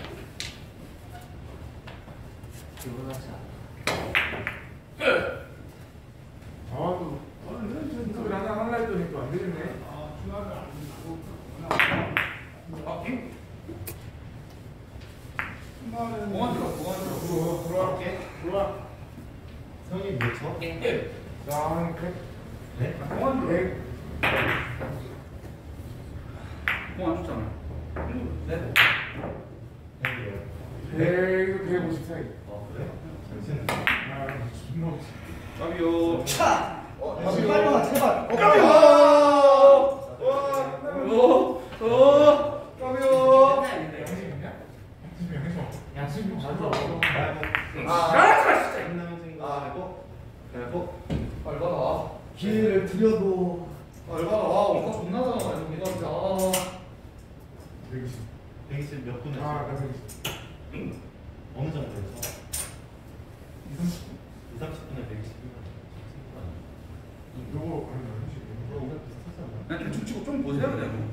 피곤하지 않아. 아또 소리 하나 하려 했더니 또 안 되겠네. 공원 들어, 공원 들어. 들어와, 들어갈게. 들어와. 형님 몇 초? 나 백. 네? 공원 백. 공안 줬잖아. 네. 백, 백오십 사이. 어, 그래? 잠시만. 아, 정말. 까비요. 차! 어, 다시 빨리 와, 제발. 어, 까비요! 어, 어, 까비요. 양심 있냐? 양심, 양심. 양심 좀 말고. 아, 끝나면 생각. 말고. 말고. 빨리 받아. 기회를 드려도 빨리 받아. 와, 오빠 존나 잘하네. 이거 진짜. 아. 백이십. 백이십 몇 분에? 아, 나 백이십. 어느 정도에서? 이삼십. 이, 삼십 분에 백이십 분. 요거 아니 나 우리가 비슷하잖아. 그냥 대충 치고 좀 보세요, 그냥.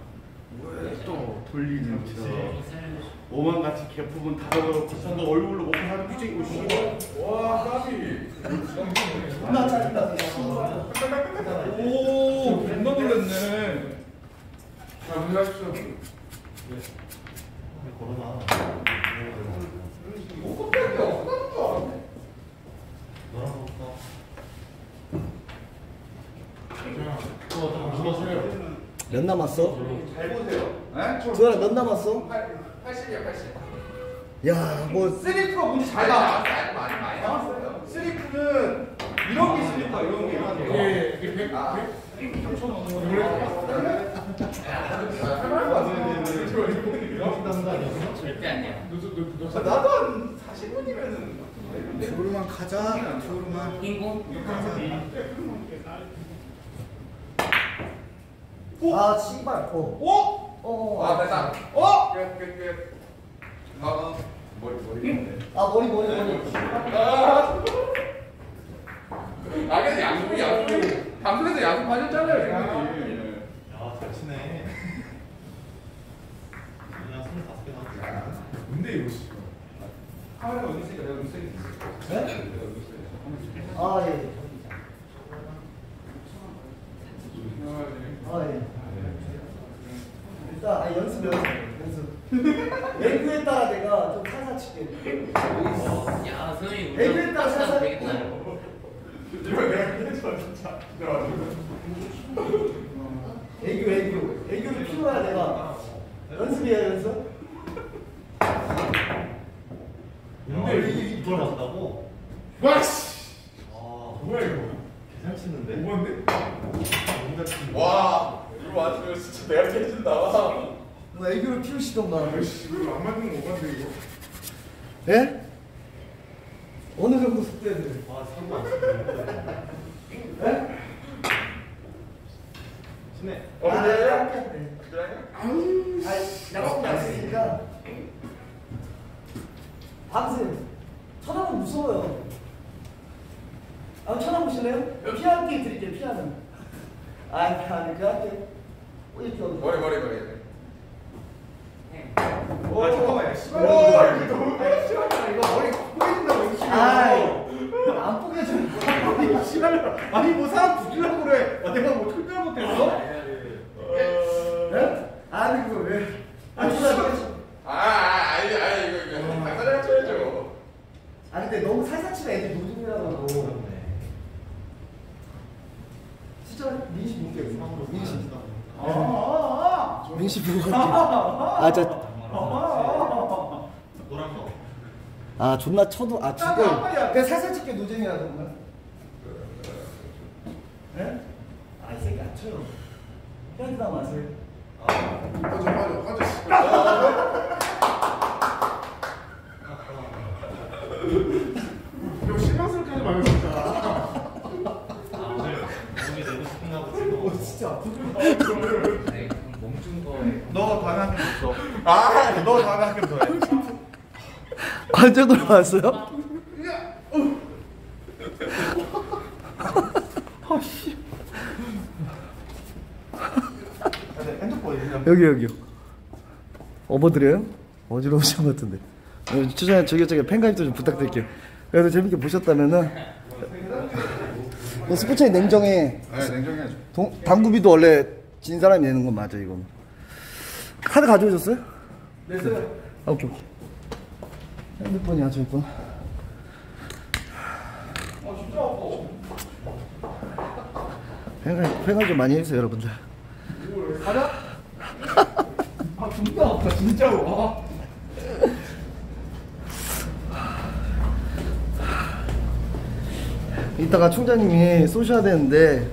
또 돌리는 거. 오만 같이 개품은 다 넣어놓고 너 얼굴로 먹고 사는 삐쟁이고 씨발. 와, 까비. 존나 짜증나. 오, 존나 놀랬네. 자, 문의하십시오. 코로나. 오, 깜짝이야. 깜짝이야. 너랑 먹자. 자, 또 누구세요? 몇 남았어? 잘 보세요. 에? 주현아 몇 남았어? 팔십이야, 팔십. 야, 뭐 쓰리프가 뭔지 잘 봐. 많이 많이 나왔어요. 쓰리프는 이런 게 쓰리프야, 이런 게 이런 게. 예, 이게 백, 백. 삼천 원. 절대 아니야. 나도 한 사십 분이면은. 주로만 가자. 주로만. 인공? 아, 씨발. 어. 오? 어. 아, 됐다. 어? 끝, 끝, 끝. 아, 머리, 머리. 아, 머리 머리 머리. 아, 아, 근데 양손이, 양손이. 방송에서 양손 빠졌잖아요, 생각이. 야, 잘 치네. 그냥 스물다섯 개 나왔지. 뭔데, 이거, 씨. 카메라 여기 있으니까 내가 여기 있으니까. 네? 내가 여기 있어요. 아, 예. 아, 예. 일단 아, 연습 연습 연습. 앵구에 따라 내가 좀 살살 칠게. 야, 선생님 앵구에 따라 살살. 되겠다. 이거 내가 해줘, 진짜. 애교 애교 애교를 키워야 내가 연습이야 연습. 근데 이게 이걸 맞다고? 와, 씨. 아, 뭐야, 이거. 개잘 치는데? 뭐한데? 너무 잘 치는데? 와, 이거 맞으면 진짜 내가 깨진다. 뭐 애교를 키우시던가. 씨, 이거 안 맞는 거 못 봤는데, 이거. 예? 어느 정도 숙제들? 아, 상관 안 치네. 예? 치네. 어, 아, 네. 네. 아유, 아이, 약속 났으니까. 방금 쳐다보면 무서워요. 아, 쳐다보실래요? 피아노 게임 드릴게요, 피아노. 아, 피아노 그 할게. 어, 이렇게 머리, 머리, 머리. 네. 아니 뭐 사람 죽이려고 그래. 아, 내가 뭐 특별 못했어? 네? 아니 그거 왜? 아니 아, 아, 아니, 아니, 이거, 이거. 당사자가 쳐야죠. 아니 근데 너무 살살 치면 애들 노중이라고. 진짜 민씨 볼게요. 민씨. 민씨 보고 갈게요. 아, 저. 노란 거. 아, 존나 쳐도, 아, 죽어. 그냥 살살 칠게 노잼이라도 그러면. 예? 아, 이 새끼 안 쳐요. 헤드다 마세요. 화져, 화져, 화져. 좀 실망스럽게 하지 말고, 진짜. 오늘 몸이 내고 싶은가 보지. 어, 진짜 아프구나. 네, 멈춘 거에. 너 다음에 한 개 더. 아, 너 다음에 한 개 더 해. 관절 돌아왔어요? 아씨. 핸드폰 있냐? 여기, 여기요. 업어드려요? 어지러우신 것 같은데. 추천해, 저기, 저기, 팬가입도 좀 부탁드릴게요. 그래도 재밌게 보셨다면은. 스포츠의 냉정에. 네, 냉정해야죠. 동, 당구비도 원래 진 사람이 내는 건 맞아, 이거는. 카드 가져오셨어요? 네, 네. 아, 오케이, 오케이. 핸드폰이야, 저희 폰. 아 진짜 아파. 팬가입, 팬가입 좀 많이 해주세요, 여러분들. 가자. 아 진짜 아파, 진짜로. 이따가 총장님이 쏘셔야 되는데,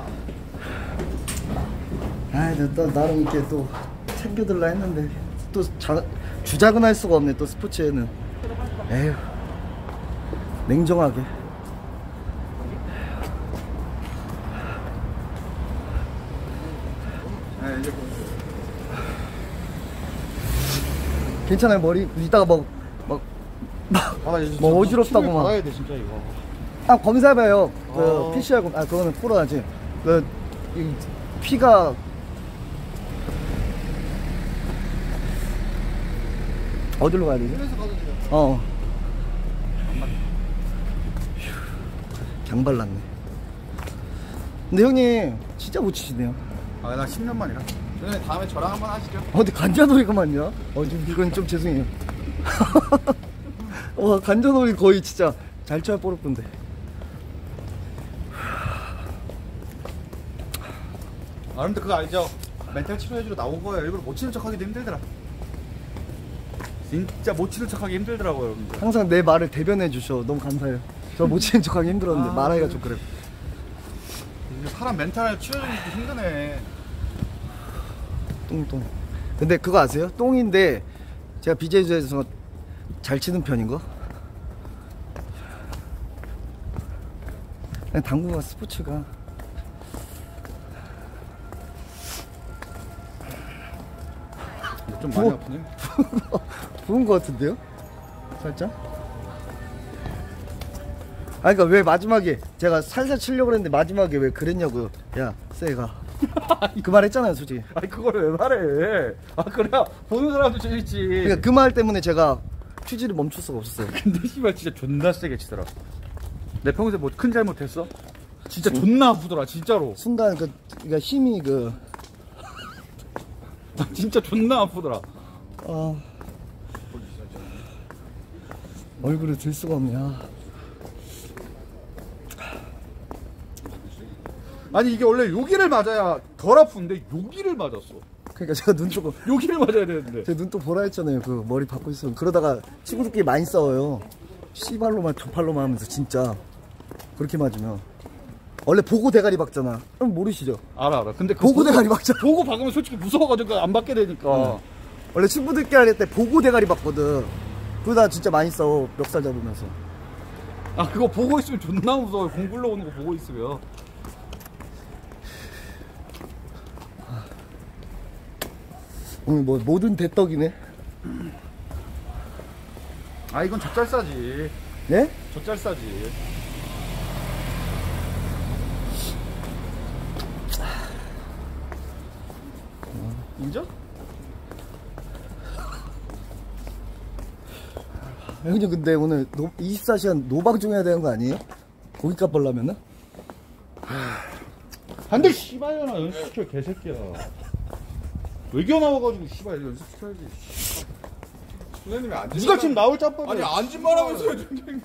아, 또 나름 이렇게 또 챙겨들라 했는데 또 자, 주작은 할 수가 없네. 또 스포츠에는 에휴, 냉정하게. 네, 이제 괜찮아요. 머리 이따가 뭐 막 뭐 어지럽다고 막. 받아야 돼 진짜 이거. 아, 검사해봐요. 그 어. 피씨알 검, 아 그거는 코로나지. 그 이, 피가 어디로 가야 되지? 어. 휴, 경 발랐네. 근데 형님 진짜 못 치시네요. 아 나 십 년 만이라. 그러면 다음에 저랑 한번 하시죠. 어, 근데 간자놀이가만요. 어, 좀 이건 좀 죄송해요. 와, 간자놀이 거의 진짜 잘 쳐야 뽀록던데. 아 근데 그거 알죠? 멘탈 치료해주러 나온 거예요. 일부러 못 치는 척하기도 힘들더라. 진짜 못 치는 척하기 힘들더라고요, 여러분들. 항상 내 말을 대변해 주셔. 너무 감사해요. 저 못 치는 척하기 힘들었는데 아, 말하기가 좀 그래요. 사람 멘탈 치료해주기 힘드네. 똥똥. 근데 그거 아세요? 똥인데 제가 비제이에서 잘 치는 편인 거? 그냥 당구가 스포츠가 좀 부어. 많이 아프네. 부은 거 같은데요? 살짝? 아, 그니까 왜 마지막에 제가 살살 치려고 그랬는데 마지막에 왜 그랬냐고요. 야, 쎄가. 그 말 했잖아요, 솔직히. 아니 그거를 왜 말해? 아 그래야 보는 사람도 재밌지. 그러니까 그 말 때문에 제가 휴지를 멈출 수가 없었어요. 근데 씨발 진짜 존나 세게 치더라. 내 평소에 뭐 큰 잘못했어? 진짜 존나 아프더라 진짜로. 순간 그, 그러니까 힘이 그, 진짜 존나 아프더라. 아, 얼굴을 들 수가 없네. 아. 아니 이게 원래 여기를 맞아야 덜 아픈데 여기를 맞았어. 그러니까 제가 눈 조금, 여기를 맞아야 되는데. 제 눈 또 보라 했잖아요. 그 머리 받고 있으면. 그러다가 친구들끼리 많이 싸워요. 씨발로만 저팔로만 하면서 진짜 그렇게 맞으면. 원래 보고 대가리 박잖아. 그럼 모르시죠? 알아 알아. 근데 그 보고 대가리 박잖아. 보고 박으면 솔직히 무서워가지고 안 받게 되니까. 응. 원래 친구들끼리 할 때 보고 대가리 박거든. 그러다 진짜 많이 싸워. 멱살 잡으면서. 아 그거 보고 있으면 존나 무서워. 공 굴러오는 거 보고 있으면. 오늘 뭐 모든 대떡이네. 아 이건 젖잘싸지. 네? 젖잘싸지. 인정? 형님 근데 오늘 노, 이십사 시간 노방 중 해야 되는 거 아니에요? 고깃값 벌려면은? 안돼 씨발년아 연습시켜 개새끼야. 외교 나와가지고 씨발 연습시켜야지. 선생님이 앉으. 니가 지금 나올 짬밥. 아니 앉은 말하면서요 선생님.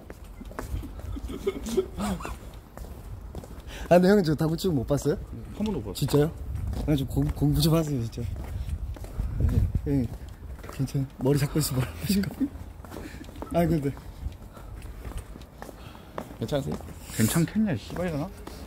아 근데 형님 저 당구 치고 못 봤어요? 한 번도 못 봤어. 진짜요? 나 좀 공부 좀 하세요 진짜. 네, 형님 괜찮아. 머리 잡고 있어 봐. 아 근데 괜찮으세요? 괜찮겠냐 씨발년아.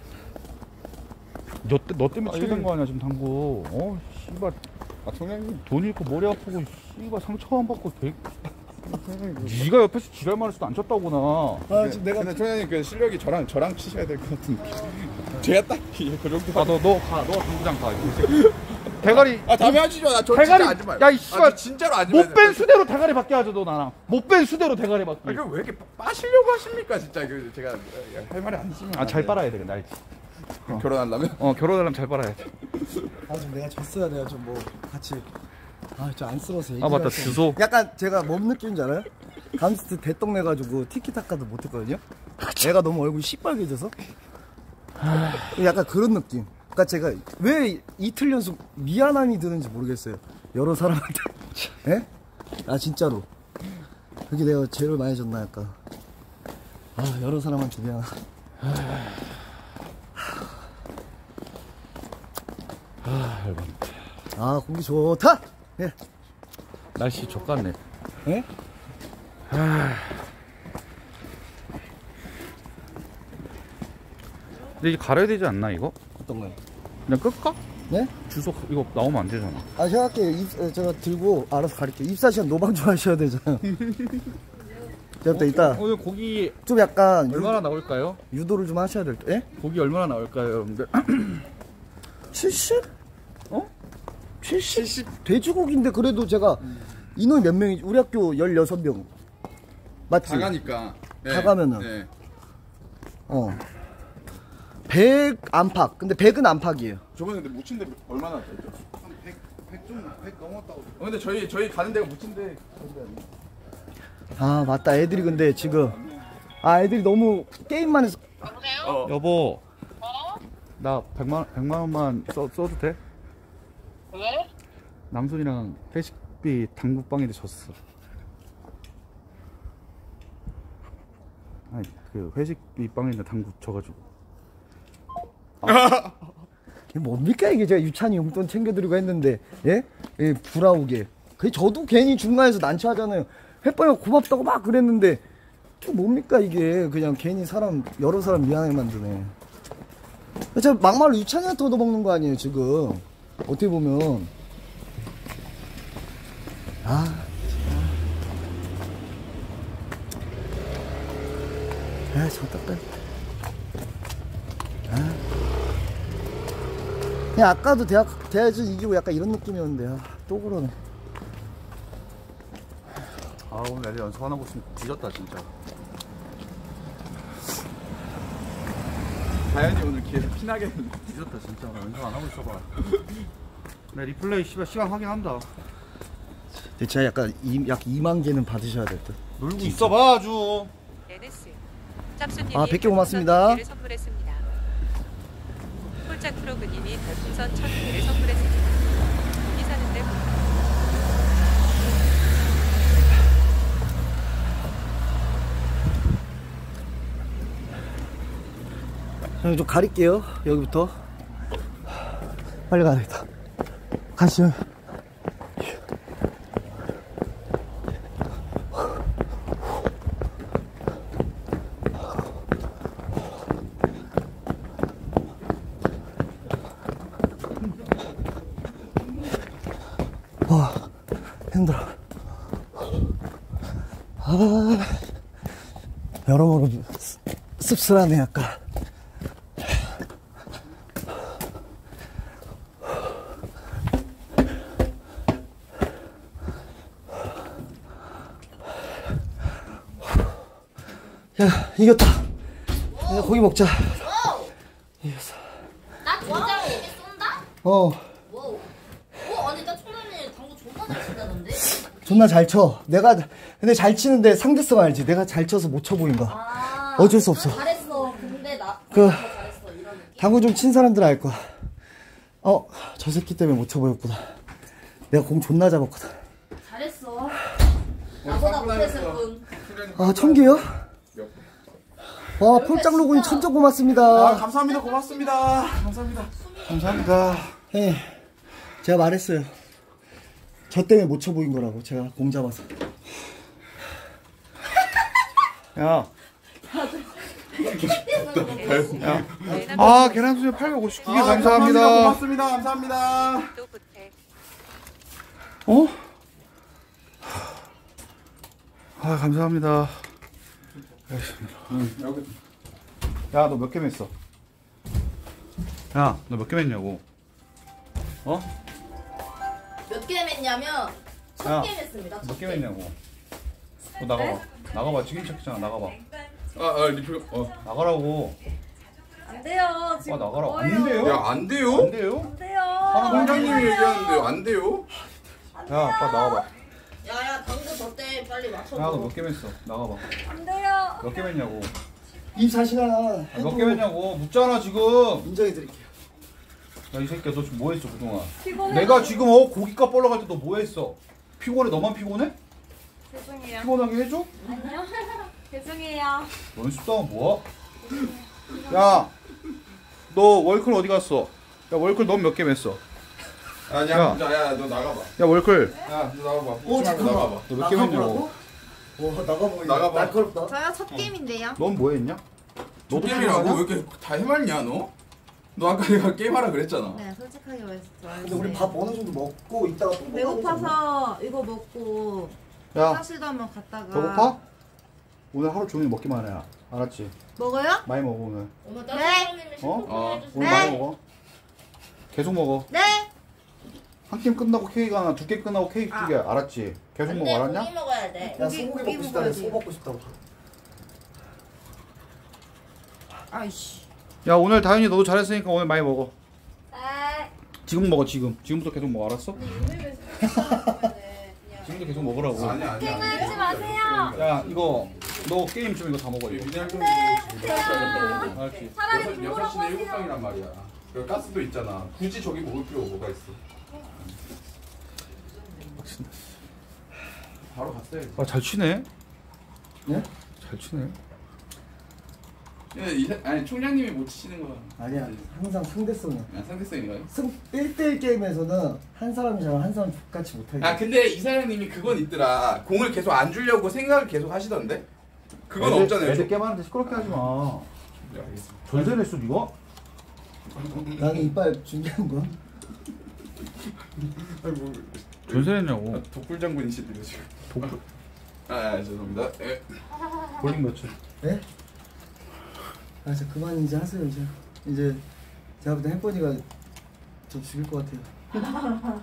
너, 때, 너 때문에 치게 된 거 아니야 지금 당구. 어 씨발 아 선생님. 돈 잃고 머리 아프고 씨발 상처 안 받고 되... 니가 옆에서 지랄만 해서도 안 쳤다구나. 아 지금 내가 근데 총장님 그 실력이 저랑 저랑 치셔야 될 것 같은데. 제가 딱 그 정도. 아 너 너 가. 너 당구장 가. 대가리. 아 다음에 하시죠. 나저 대가리. 진짜 앉지 마요. 야 이 씨발. 아, 진짜로 앉지 마요. 못 뺀 수대로 대가리 받게 하죠 너 나랑. 못 뺀 수대로 대가리 받게. 아, 그럼 왜 이렇게 빠시려고 하십니까 진짜. 그 제가 할 말이 안 있으면. 아 잘 빨아야 돼. 나 알지. 어. 결혼하려면? 어 결혼하려면 잘 빨아야 돼. 아 지금 내가 졌어야 내가 좀 뭐 같이 아 저 안쓰러워서 아 맞다 주소. 약간 제가 뭔 느낌인지 알아요? 감스트 대똥 내가지고 티키타카도 못했거든요. 애가 너무 얼굴이 시뻘개져서 약간 그런 느낌. 그러니까 제가 왜 이틀 연속 미안함이 드는지 모르겠어요. 여러 사람한테. 예? 아 진짜로 그게 내가 죄를 많이 졌나 약간. 아 여러 사람한테 미안. 아 열받네. 아 공기 좋다. 예. 날씨 족같네. 예? 아. 근데 이제 가려야 되지 않나 이거? 어떤 거요? 그냥 끌까? 네? 주소 이거 나오면 안 되잖아. 아 제가 할게요. 입, 제가 들고 알아서 가릴게요. 입사 시간 노방 좀 하셔야 되잖아요. 제가 이따 오늘 고기 좀 약간 얼마나 나올까요? 유, 유도를 좀 하셔야 될 때. 예? 고기 얼마나 나올까요, 여러분들? 칠십? 어? 칠십? 돼지고기인데 그래도 제가 인원이 몇 명이지? 우리 학교 열여섯 명 맞지? 다 가니까. 다 가면은. 네. 어 백 안팎. 근데 백은 안팎이에요. 저번에 근데 묻힌데 얼마나 됐죠? 한 백, 백 좀, 백 넘었다고. 어, 근데 저희, 저희 가는 데가 묻힌데. 아 맞다. 애들이 근데 지금 아 애들이 너무 게임만 해서. 어. 여보. 나 백만, 백만 원만 써, 써도 돼? 왜? 남순이랑 회식비 당국방인데 졌어. 아니, 그 회식비 빵인데 당국 져가지고. 이게 뭡니까 이게 제가 유찬이 용돈 챙겨드리고 했는데 예? 예 불아오게. 그 저도 괜히 중간에서 난처하잖아요. 햇번에 고맙다고 막 그랬는데 또 뭡니까 이게 그냥 괜히 사람 여러 사람 미안하게 만드네. 제가 막말로 유찬이한테 얻어먹는 거 아니에요 지금. 어떻게 보면 아 아, 저 딱딱. 아. 그냥 아까도 대학, 대학전 이기고 약간 이런 느낌이었는데, 아, 또 그러네. 아, 오늘 애들 연습 안 하고 있으면 뒤졌다, 진짜. 다현이 오늘 기회 피나게 했는데. 뒤졌다, 진짜. 나 연습 안 하고 있어봐. 내 리플레이 씨발 시간 확인한다. 진짜 약간 이, 약 이만 개는 받으셔야 될 듯. 놀고 있어봐, 아주. 에네스 짭수님이 아, 백 개 고맙습니다. 별풍선 백 개를 선물했습니다. 홀짝 프로그님이 별풍선 천 개를 선물했습니다. 고기 사는데 저는 좀 가릴게요. 여기부터. 빨리 가야 되겠다. 가시죠. 와, 힘들어. 아, 여러모로 씁쓸하네, 약간. 야, 이겼다. 야, 고기 먹자. 이겼어. 나 진짜로 얘기 쏜다? 어, 와우. 오, 아니 나 초면에 당구 존나 잘 친다던데? 존나 잘 쳐. 내가, 근데 잘 치는데 상대성 알지? 내가 잘 쳐서 못 쳐 보인 거. 아, 어쩔 수 없어. 나 잘했어. 근데 나, 그- 나 잘했어. 이런 느낌? 당구 좀 친 사람들은 알 거야. 어, 저 새끼 때문에 못 쳐보였구나. 내가 공 존나 잡았거든. 잘했어. 나보다 못했을 뿐. 아, 천 개요? 와, 폴짝 로그인 천점 고맙습니다. 아, 감사합니다. 고맙습니다. 감사합니다. 감사합니다. 예, 제가 말했어요. 저 때문에 못 쳐보인 거라고. 제가 공 잡아서. 야. 야. 아, 계란 수제 팔백오십구 개 아, 감사합니다. 고맙습니다. 감사합니다. 또 부탁. 어? 아, 감사합니다. 응, 여기. 야, 너 몇 개 맸어? 야, 너 몇 개 맸냐고? 어? 몇 개 맸냐면 야, 첫 개 맸습니다. 몇 개 맸냐고? 너 나가봐. 나가봐. 지금 시작했잖아. 나가봐. 아, 아, 리플. 어. 나가라고. 안 돼요. 지금 아, 나가라고. 뭐예요? 안 돼요? 야, 안 돼요? 안 돼요? 안 돼요. 공장님이 얘기하는데요. 안 돼요? 야, 빨리 나가봐. 야야 당구 저때 빨리 맞춰. 야, 너 몇 개 맸어? 나가봐. 안 돼요. 몇 개 맸냐고? 이십사 시간 아, 몇 개 맸냐고? 묻잖아, 지금. 인정해드릴게요. 야, 이 새끼야, 너 지금 뭐 했어, 그동안? 피곤해. 내가 지금 어 고깃값 벌러 갈 때 너 뭐 했어? 피곤해? 너만 피곤해? 죄송해요. 피곤하게 해줘? 아니요. 죄송해요. 연습당은 뭐야? 야, 너 월클 어디 갔어? 야, 월클 넌 몇 개 맸어? 아니야, 야. 야, 야, 너 나가봐. 야, 월클 야, 너 나가봐. 어, 웃지 말고 잠깐만. 나가봐. 너 몇 개 맸냐고? 와, 나가보기 나가봐. 날카롭다. 저요 첫 게임인데요. 넌 뭐 했냐? 너 게임이라고? 왜 이렇게 다 해맑냐, 너? 너 아까 내가 게임하라 그랬잖아. 네, 솔직하게 말했어. 근데 우리 밥 어느 정도 먹고 이따가 또 배고파서 이거 먹고 야, 화장실도 한번 갔다가. 배고파? 오늘 하루 종일 먹기만 해. 알았지? 먹어요? 많이 먹어, 오늘. 오늘 네. 따뜻함님이 어? 신곡 어. 해주세요. 오늘 네. 많이 먹어. 계속 먹어. 네. 한 게임 끝나고 케이크 하나, 두 게임 끝나고 케이크 두 개. 알았지? 계속 안 먹어, 돼, 알았냐? 고기 먹어야 돼. 야, 고기- 소고기 고기 먹고 싶다. 먹어야지. 소 먹고 싶다고. 아이씨. 야, 오늘 다현이 너도 잘했으니까 오늘 많이 먹어. 아. 지금 먹어, 지금. 지금부터 계속 먹어, 알았어? 지금부터 계속 먹으라고. 아니야, 아니야. 하지 마세요. 야, 이거 너 게임 좀 이거 다 먹어, 이거. 그냥 좀 알았지? 차라리 여섯 물어보세요. 시내 일곱 방이란 말이야. 그 가스도 있잖아. 굳이 저기 먹을 필요가 뭐가 있어? 바로 갔어야지. 아, 잘 치네. 예? 잘 치네. 근데 이 사- 아니 총장님이 못 치시는 거. 아니야, 항상 상대성이야. 아, 상대성인가요? 승 일 대일 게임에서는 한 사람이 잘하면 한 사람 같이 못하게. 아 근데 이사장님이 그건 있더라. 공을 계속 안 주려고 생각을 계속 하시던데. 그건 애들, 없잖아요. 애들 게임하는데 시끄럽게 하지 마. 네, 알겠습니다. 전세 냈어, 니가? 나는 이빨 준비한 거야. 아니 뭐 전세 냈냐고. 독불 장군이시네요 지금. 독불. 아, 아 죄송합니다. 예. 볼링 며칠? 네? 아, 저 그만 이제 하세요 이제. 이제 제가 볼때 햇번이가 저 죽일 것 같아요.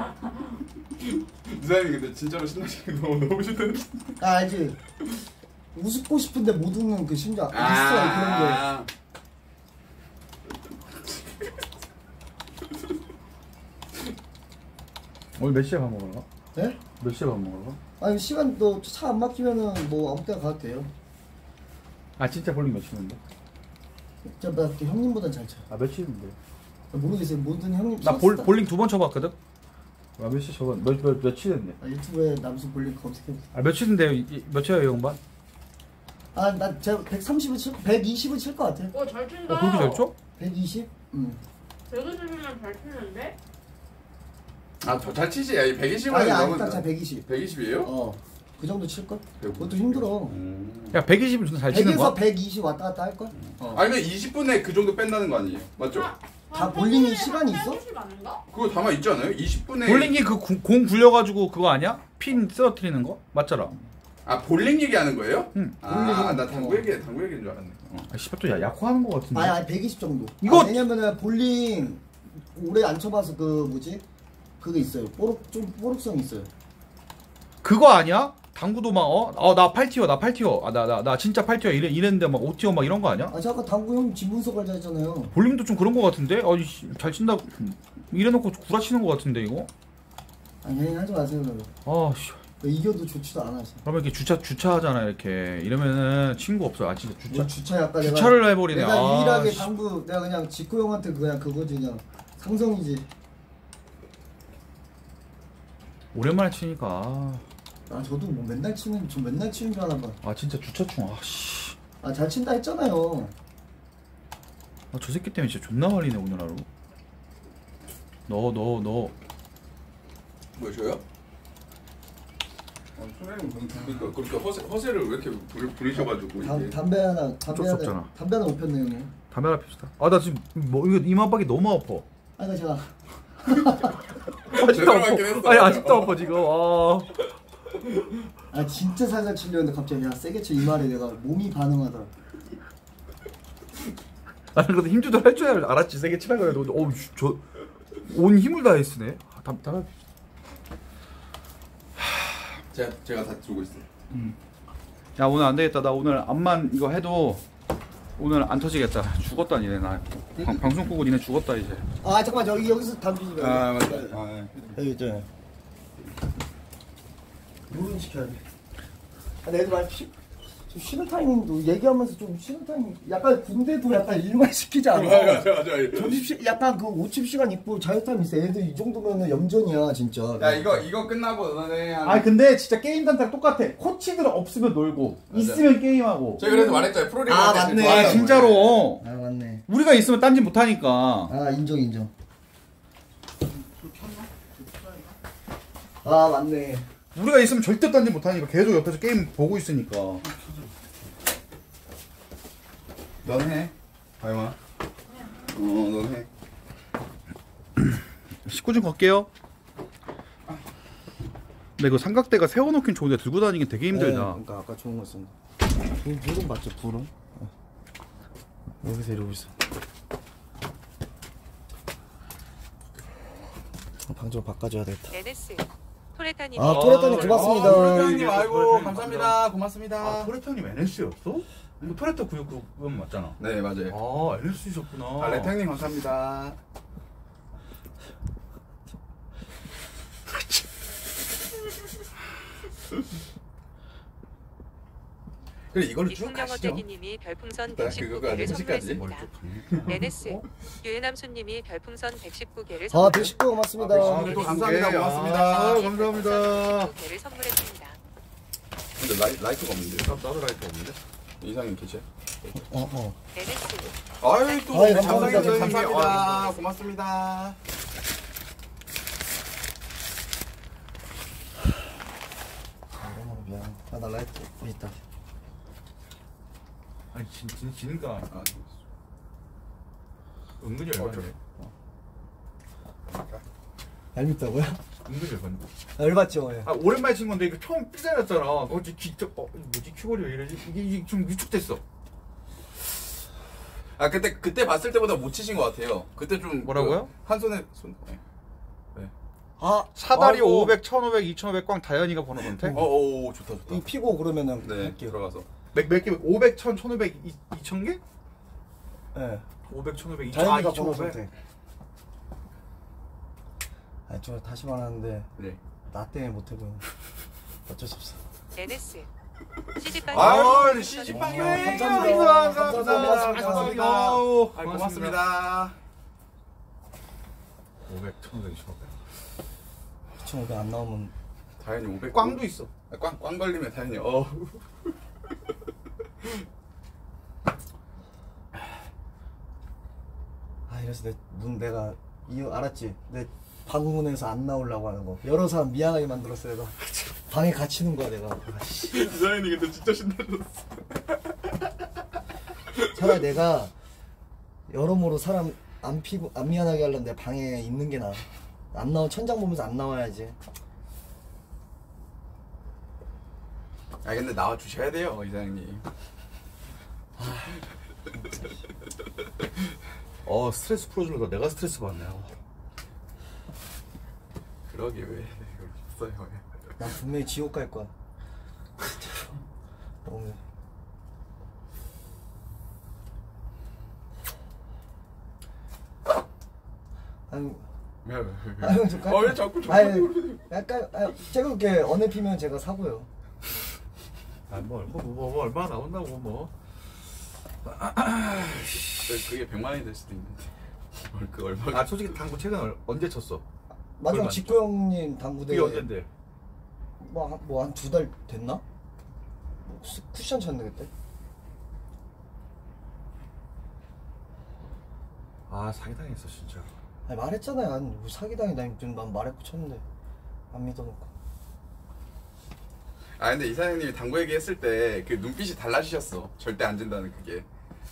이사장님 근데 진짜로 신나시는 거 너무 너무 싫던데. 아, 알지? 웃고 싶은데 못 웃는 그 심장 있어 그런 게. 오늘 몇 시에 밥 먹으러 가? 네? 몇 시에 밥 먹으러 가? 아니 시간 너 차 안 막히면은 뭐 아무 때나 가도 돼요. 아, 진짜 볼링 며칠인데? 진짜 나 그렇게 형님보단 잘 쳐. 아, 며칠인데? 모르겠어요. 모든 형님. 나 볼, 쳤어. 볼링 두 번 쳐봤거든? 아, 몇 시 저번, 몇, 몇, 며칠인데? 아, 유튜브에 남수 볼링 검색해. 아, 며칠인데요? 이- 이- 며칠이에요, 형반? 아, 나 제가 백삼십을 칠, 백이십을 칠 것 같아. 어, 잘 친다. 어, 그렇게 잘 쳐? 백이십? 응. 백이십이면 잘 치는데? 아더 잘 치지. 야, 백이십은 아니, 아니, 너무 딱 자 백이십. 백이십이에요? 어. 그 정도 칠 걸? 그것도 힘들어. 야, 백이십은 진짜 잘 치는 백에서 거야? 백이십 왔다 갔다 할 걸? 어. 아니면 이십 분에 그 정도 뺀다는 거 아니에요? 맞죠? 다 볼링이 시간이 있어? 백이십 아닌가? 그거 담아 있지 않아요? 이십 분에 볼링이 그 공 굴려가지고 그거 아니야? 핀 쓰러뜨리는 거? 맞잖아. 아 볼링 얘기하는 거예요? 응. 아, 나 볼링은- 당구 얘기 당구 얘기인 줄 알았네. 어. 아, 씨발 또 야, 약화하는 거 같은데? 아니, 아니, 백이십 정도. 이거- 아, 왜냐면은 볼링 오래 안 쳐봐서 그 뭐지? 그게 있어요. 뽀록, 좀 뽀록성이 있어요. 그거 아니야? 당구도 막 어? 어, 나 팔 티어, 나 팔 티어. 아, 나, 나, 나 진짜 팔 티어 이래, 이랬는데 막 오 티어 막 이런 거 아니야? 아, 잠깐 당구 형 진문서 갈자 했잖아요. 볼링도 좀 그런 거 같은데? 아니, 씨, 잘 친다. 이래놓고 구라치는 거 같은데, 이거? 아니, 형님 하지 마세요, 그러면. 아, 씨. 이겨도 좋지도 않아. 그러면 이렇게 주차 주차하잖아 이렇게 이러면은 친구 없어. 아 진짜 주차 뭐 주차 약간 주차를 내가, 해버리네. 내가 아, 유일하게 씨. 당구 내가 그냥 직구 형한테 그냥 그거지 그냥 상성이지. 오랜만에 치니까 아, 아 저도 뭐 맨날 치는 저 맨날 치는 줄 아나 봐. 아 진짜 주차충 아씨. 아 잘 친다 했잖아요. 아, 저 새끼 때문에 진짜 존나 말리네 오늘 하루. 너 너 너. 뭐 저요? 아, 소장님 그러니까 그렇게 허세 허세를 왜 이렇게 부리, 부리셔가지고 담, 이게. 담배 하나 담배 어쩔 수 하나 없잖아. 담배 하나 못 폈네 형님. 담배 하나 핍시다. 아 나 지금 뭐 이거 이마박이 너무 아파. 아까 제가 아직도 제대로 아파. 맞긴 했어. 아니 아직도 아파 지금. 아. 아 진짜 살살 치려는데 갑자기 야 세게 쳐 이 말에 내가 몸이 반응하더라. 아니 그래도 힘 조절 할 줄 알았지. 세게 치라 그래도 어우 저 온 힘을 다해 쓰네. 아, 담 담배 핍시다. 제가 제가 다 들고 있어요. 야 오늘 안 되겠다. 나 오늘 암만 이거 해도 오늘 안 터지겠다. 죽었다 니네 나. 방, 방송 끄고 니네 죽었다 이제. 아 잠깐만 여기 여기서 담배 좀. 아 맞다. 아, 네. 여기 있잖아요. 물은 시켜야 돼. 아, 내도 말 쉬, 좀 쉬는 타이밍도 얘기하면서 좀 쉬는 타이밍. 약간 군대도 약간 일만 시키지 않아. 맞아 맞아 맞아. 점심 시 약간 그 오십 시간 있고 자유 타임 있어. 애들 이 정도면은 염전이야 진짜. 야 이거 이거 끝나고 너네 한. 아니 근데 진짜 게임 단타랑 똑같아. 코치들 없으면 놀고 맞아. 있으면 게임하고. 제가 그래서 말했잖아요. 프로리그 아, 할 때 맞네. 제일 아 좋아한다고. 진짜로. 아 맞네. 우리가 있으면 딴짓 못하니까. 아 인정 인정. 아 맞네. 우리가 있으면 절대 딴짓 못하니까 계속 옆에서 게임 보고 있으니까. 넌 해. 가영아. 어, 넌 해. 십구 점 갈게요. 근데 그 삼각대가 세워놓긴 좋은데 들고 다니긴 되게 힘들다. 네, 그러니까 아까 좋은 거 쓴다. 불, 불은 맞죠 불은? 어. 여기서 이러고 있어. 방 좀 바꿔줘야 되겠다. 에네스 토레타님 아 토레타님 고맙습니다. 토레타님 아이고 감사합니다. 고맙습니다. 아 토레타님 엔에스였어? 이거 토레타 구육구는 맞잖아. 네 맞아요. 아 엔에스셨구나. 아 레탕님 감사합니다. 그래 이걸로 쭉 이승영 가시죠. 어태기님이 별풍선 나 백십구 그거가 개를 현실까지? 선물했습니다. 에네스 유해남수님이 별풍선 백십구 개를 아 선물 백십구 고맙습니다. 아, 또 감사합니다. 고맙습니다. 아, 감사합니다. 백십구 개를 선물했습니다. 근데 라이, 라이트가 없는데. 나도 라이트 없는데? 이상님 계셔? 어 어. 에네스 아유 또 아유, 우리 감사합니다. 장사님 감사합니다. 감사합니다. 고맙습니다. 아 미안. 아나 라이트 있다. 아니 진, 진, 지니까 아, 은근히 어, 열받네. 얄밉다고요? 은근히 열받네. 열받죠. 예. 아 오랜만에 친 건데 이거 처음 삐져났잖아. 어제 기적 어 뭐지 큐거리 왜 이러지? 이게, 이게 좀 위축됐어. 아 그때 그때 봤을 때보다 못 치신 것 같아요. 그때 좀 뭐라고요? 그, 한 손에 손. 네. 아 사다리 아이고. 오백, 천오백, 이천오백 꽝 다현이가 번호 선택. 어, 오, 오 좋다 좋다. 이 피고 그러면은 네 할게요. 들어가서. 몇, 몇 개? 오백, 천, 천오백, 이천 개? 예. 오백, 천오백, 이천. 아, 자연이가 번호 이천오백. 선택. 아니 저 다시 말하는데 네. 나 때문에 못해도 어쩔 수 없어. 에네스 시집가기 아, 시집방이 아, 감사합니다. 감사합니다. 감사합니다. 감사합니다. 아우, 아, 고맙습니다. 오백, 천오백, 이천오백. 이천오백 안 나오면 다현이 오백. 꽝도 있어. 아, 꽝, 꽝 걸리면 다현이 어. 아 이래서 내 눈 내가 이거 알았지? 내 방문에서 안 나오려고 하는 거 여러 사람 미안하게 만들었어 내가 방에 갇히는 거야 내가. 아씨. 다현이 근데 진짜 신나졌어. 차라리 내가 여러모로 사람 안 피고 안 미안하게 하려면 내 방에 있는 게 나아. 안 나온 천장 보면서 안 나와야지. 아 근데 나와 주셔야 돼요 이사장님. 어, 스트레스 풀어주려다 내가 스트레스 받네. 그러게 왜 이걸 했어요? 난 분명히 지옥 갈 거야. 진짜로. 너무. 아니 왜, 왜, 왜? 아, 형, 좀 아, 왜 자꾸 저 아니, 약간 아, 제가 그렇게 언해 피면 제가 사고요. 아뭐 뭐, 뭐, 뭐 얼마 나온다고 뭐. 그게 백만 원이 될 수도 있는데. 뭘 그 얼마? 아 솔직히 당구 최근 얼- 언제 쳤어? 마지막 얼마 직구 형님 당구대 그게 언젠데? 뭐한 두 달 됐나? 뭐 스- 쿠션 쳤네 그때. 아 사기당했어 진짜. 아니 말했잖아요. 난 뭐 사기당해. 난, 난 말했고 쳤는데 안 믿어놓고. 아 근데 이사장님이 당구 얘기했을 때 그 눈빛이 달라지셨어. 절대 안 진다는 그게.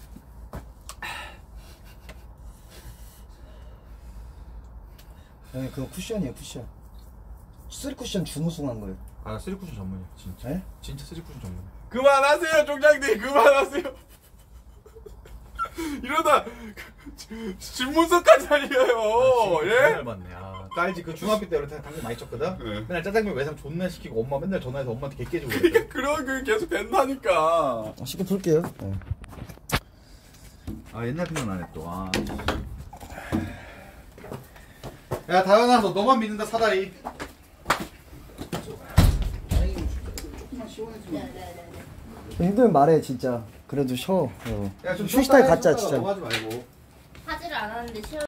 형님 그거 쿠션이에요 쿠션. 쓰리 쿠션 준우승한 거예요. 아 쓰리쿠션 전문이야 진짜. 에? 진짜 쓰리쿠션 전문. 그만하세요, 종장님. 그만하세요. 이러다 집문서까지 달려요. 정말 예? 맞네. 아, 나 알지 그 중학교 때 원래 당구 많이 쳤거든. 네. 맨날 짜장면 외상 존나 시키고 엄마 맨날 전화해서 엄마한테 개 깨지고 그랬거든. 그런 그 계속 된다니까. 쉽게 풀게요. 네. 아 옛날 생각나네 또. 아. 야 다현아 너 너만 믿는다 사다리. 힘들면 말해 진짜. 그래도 쉬어. 어. 야좀 휴식타임 갖자 진짜. 너 하지 말고. 하지를 않았는데 싫어.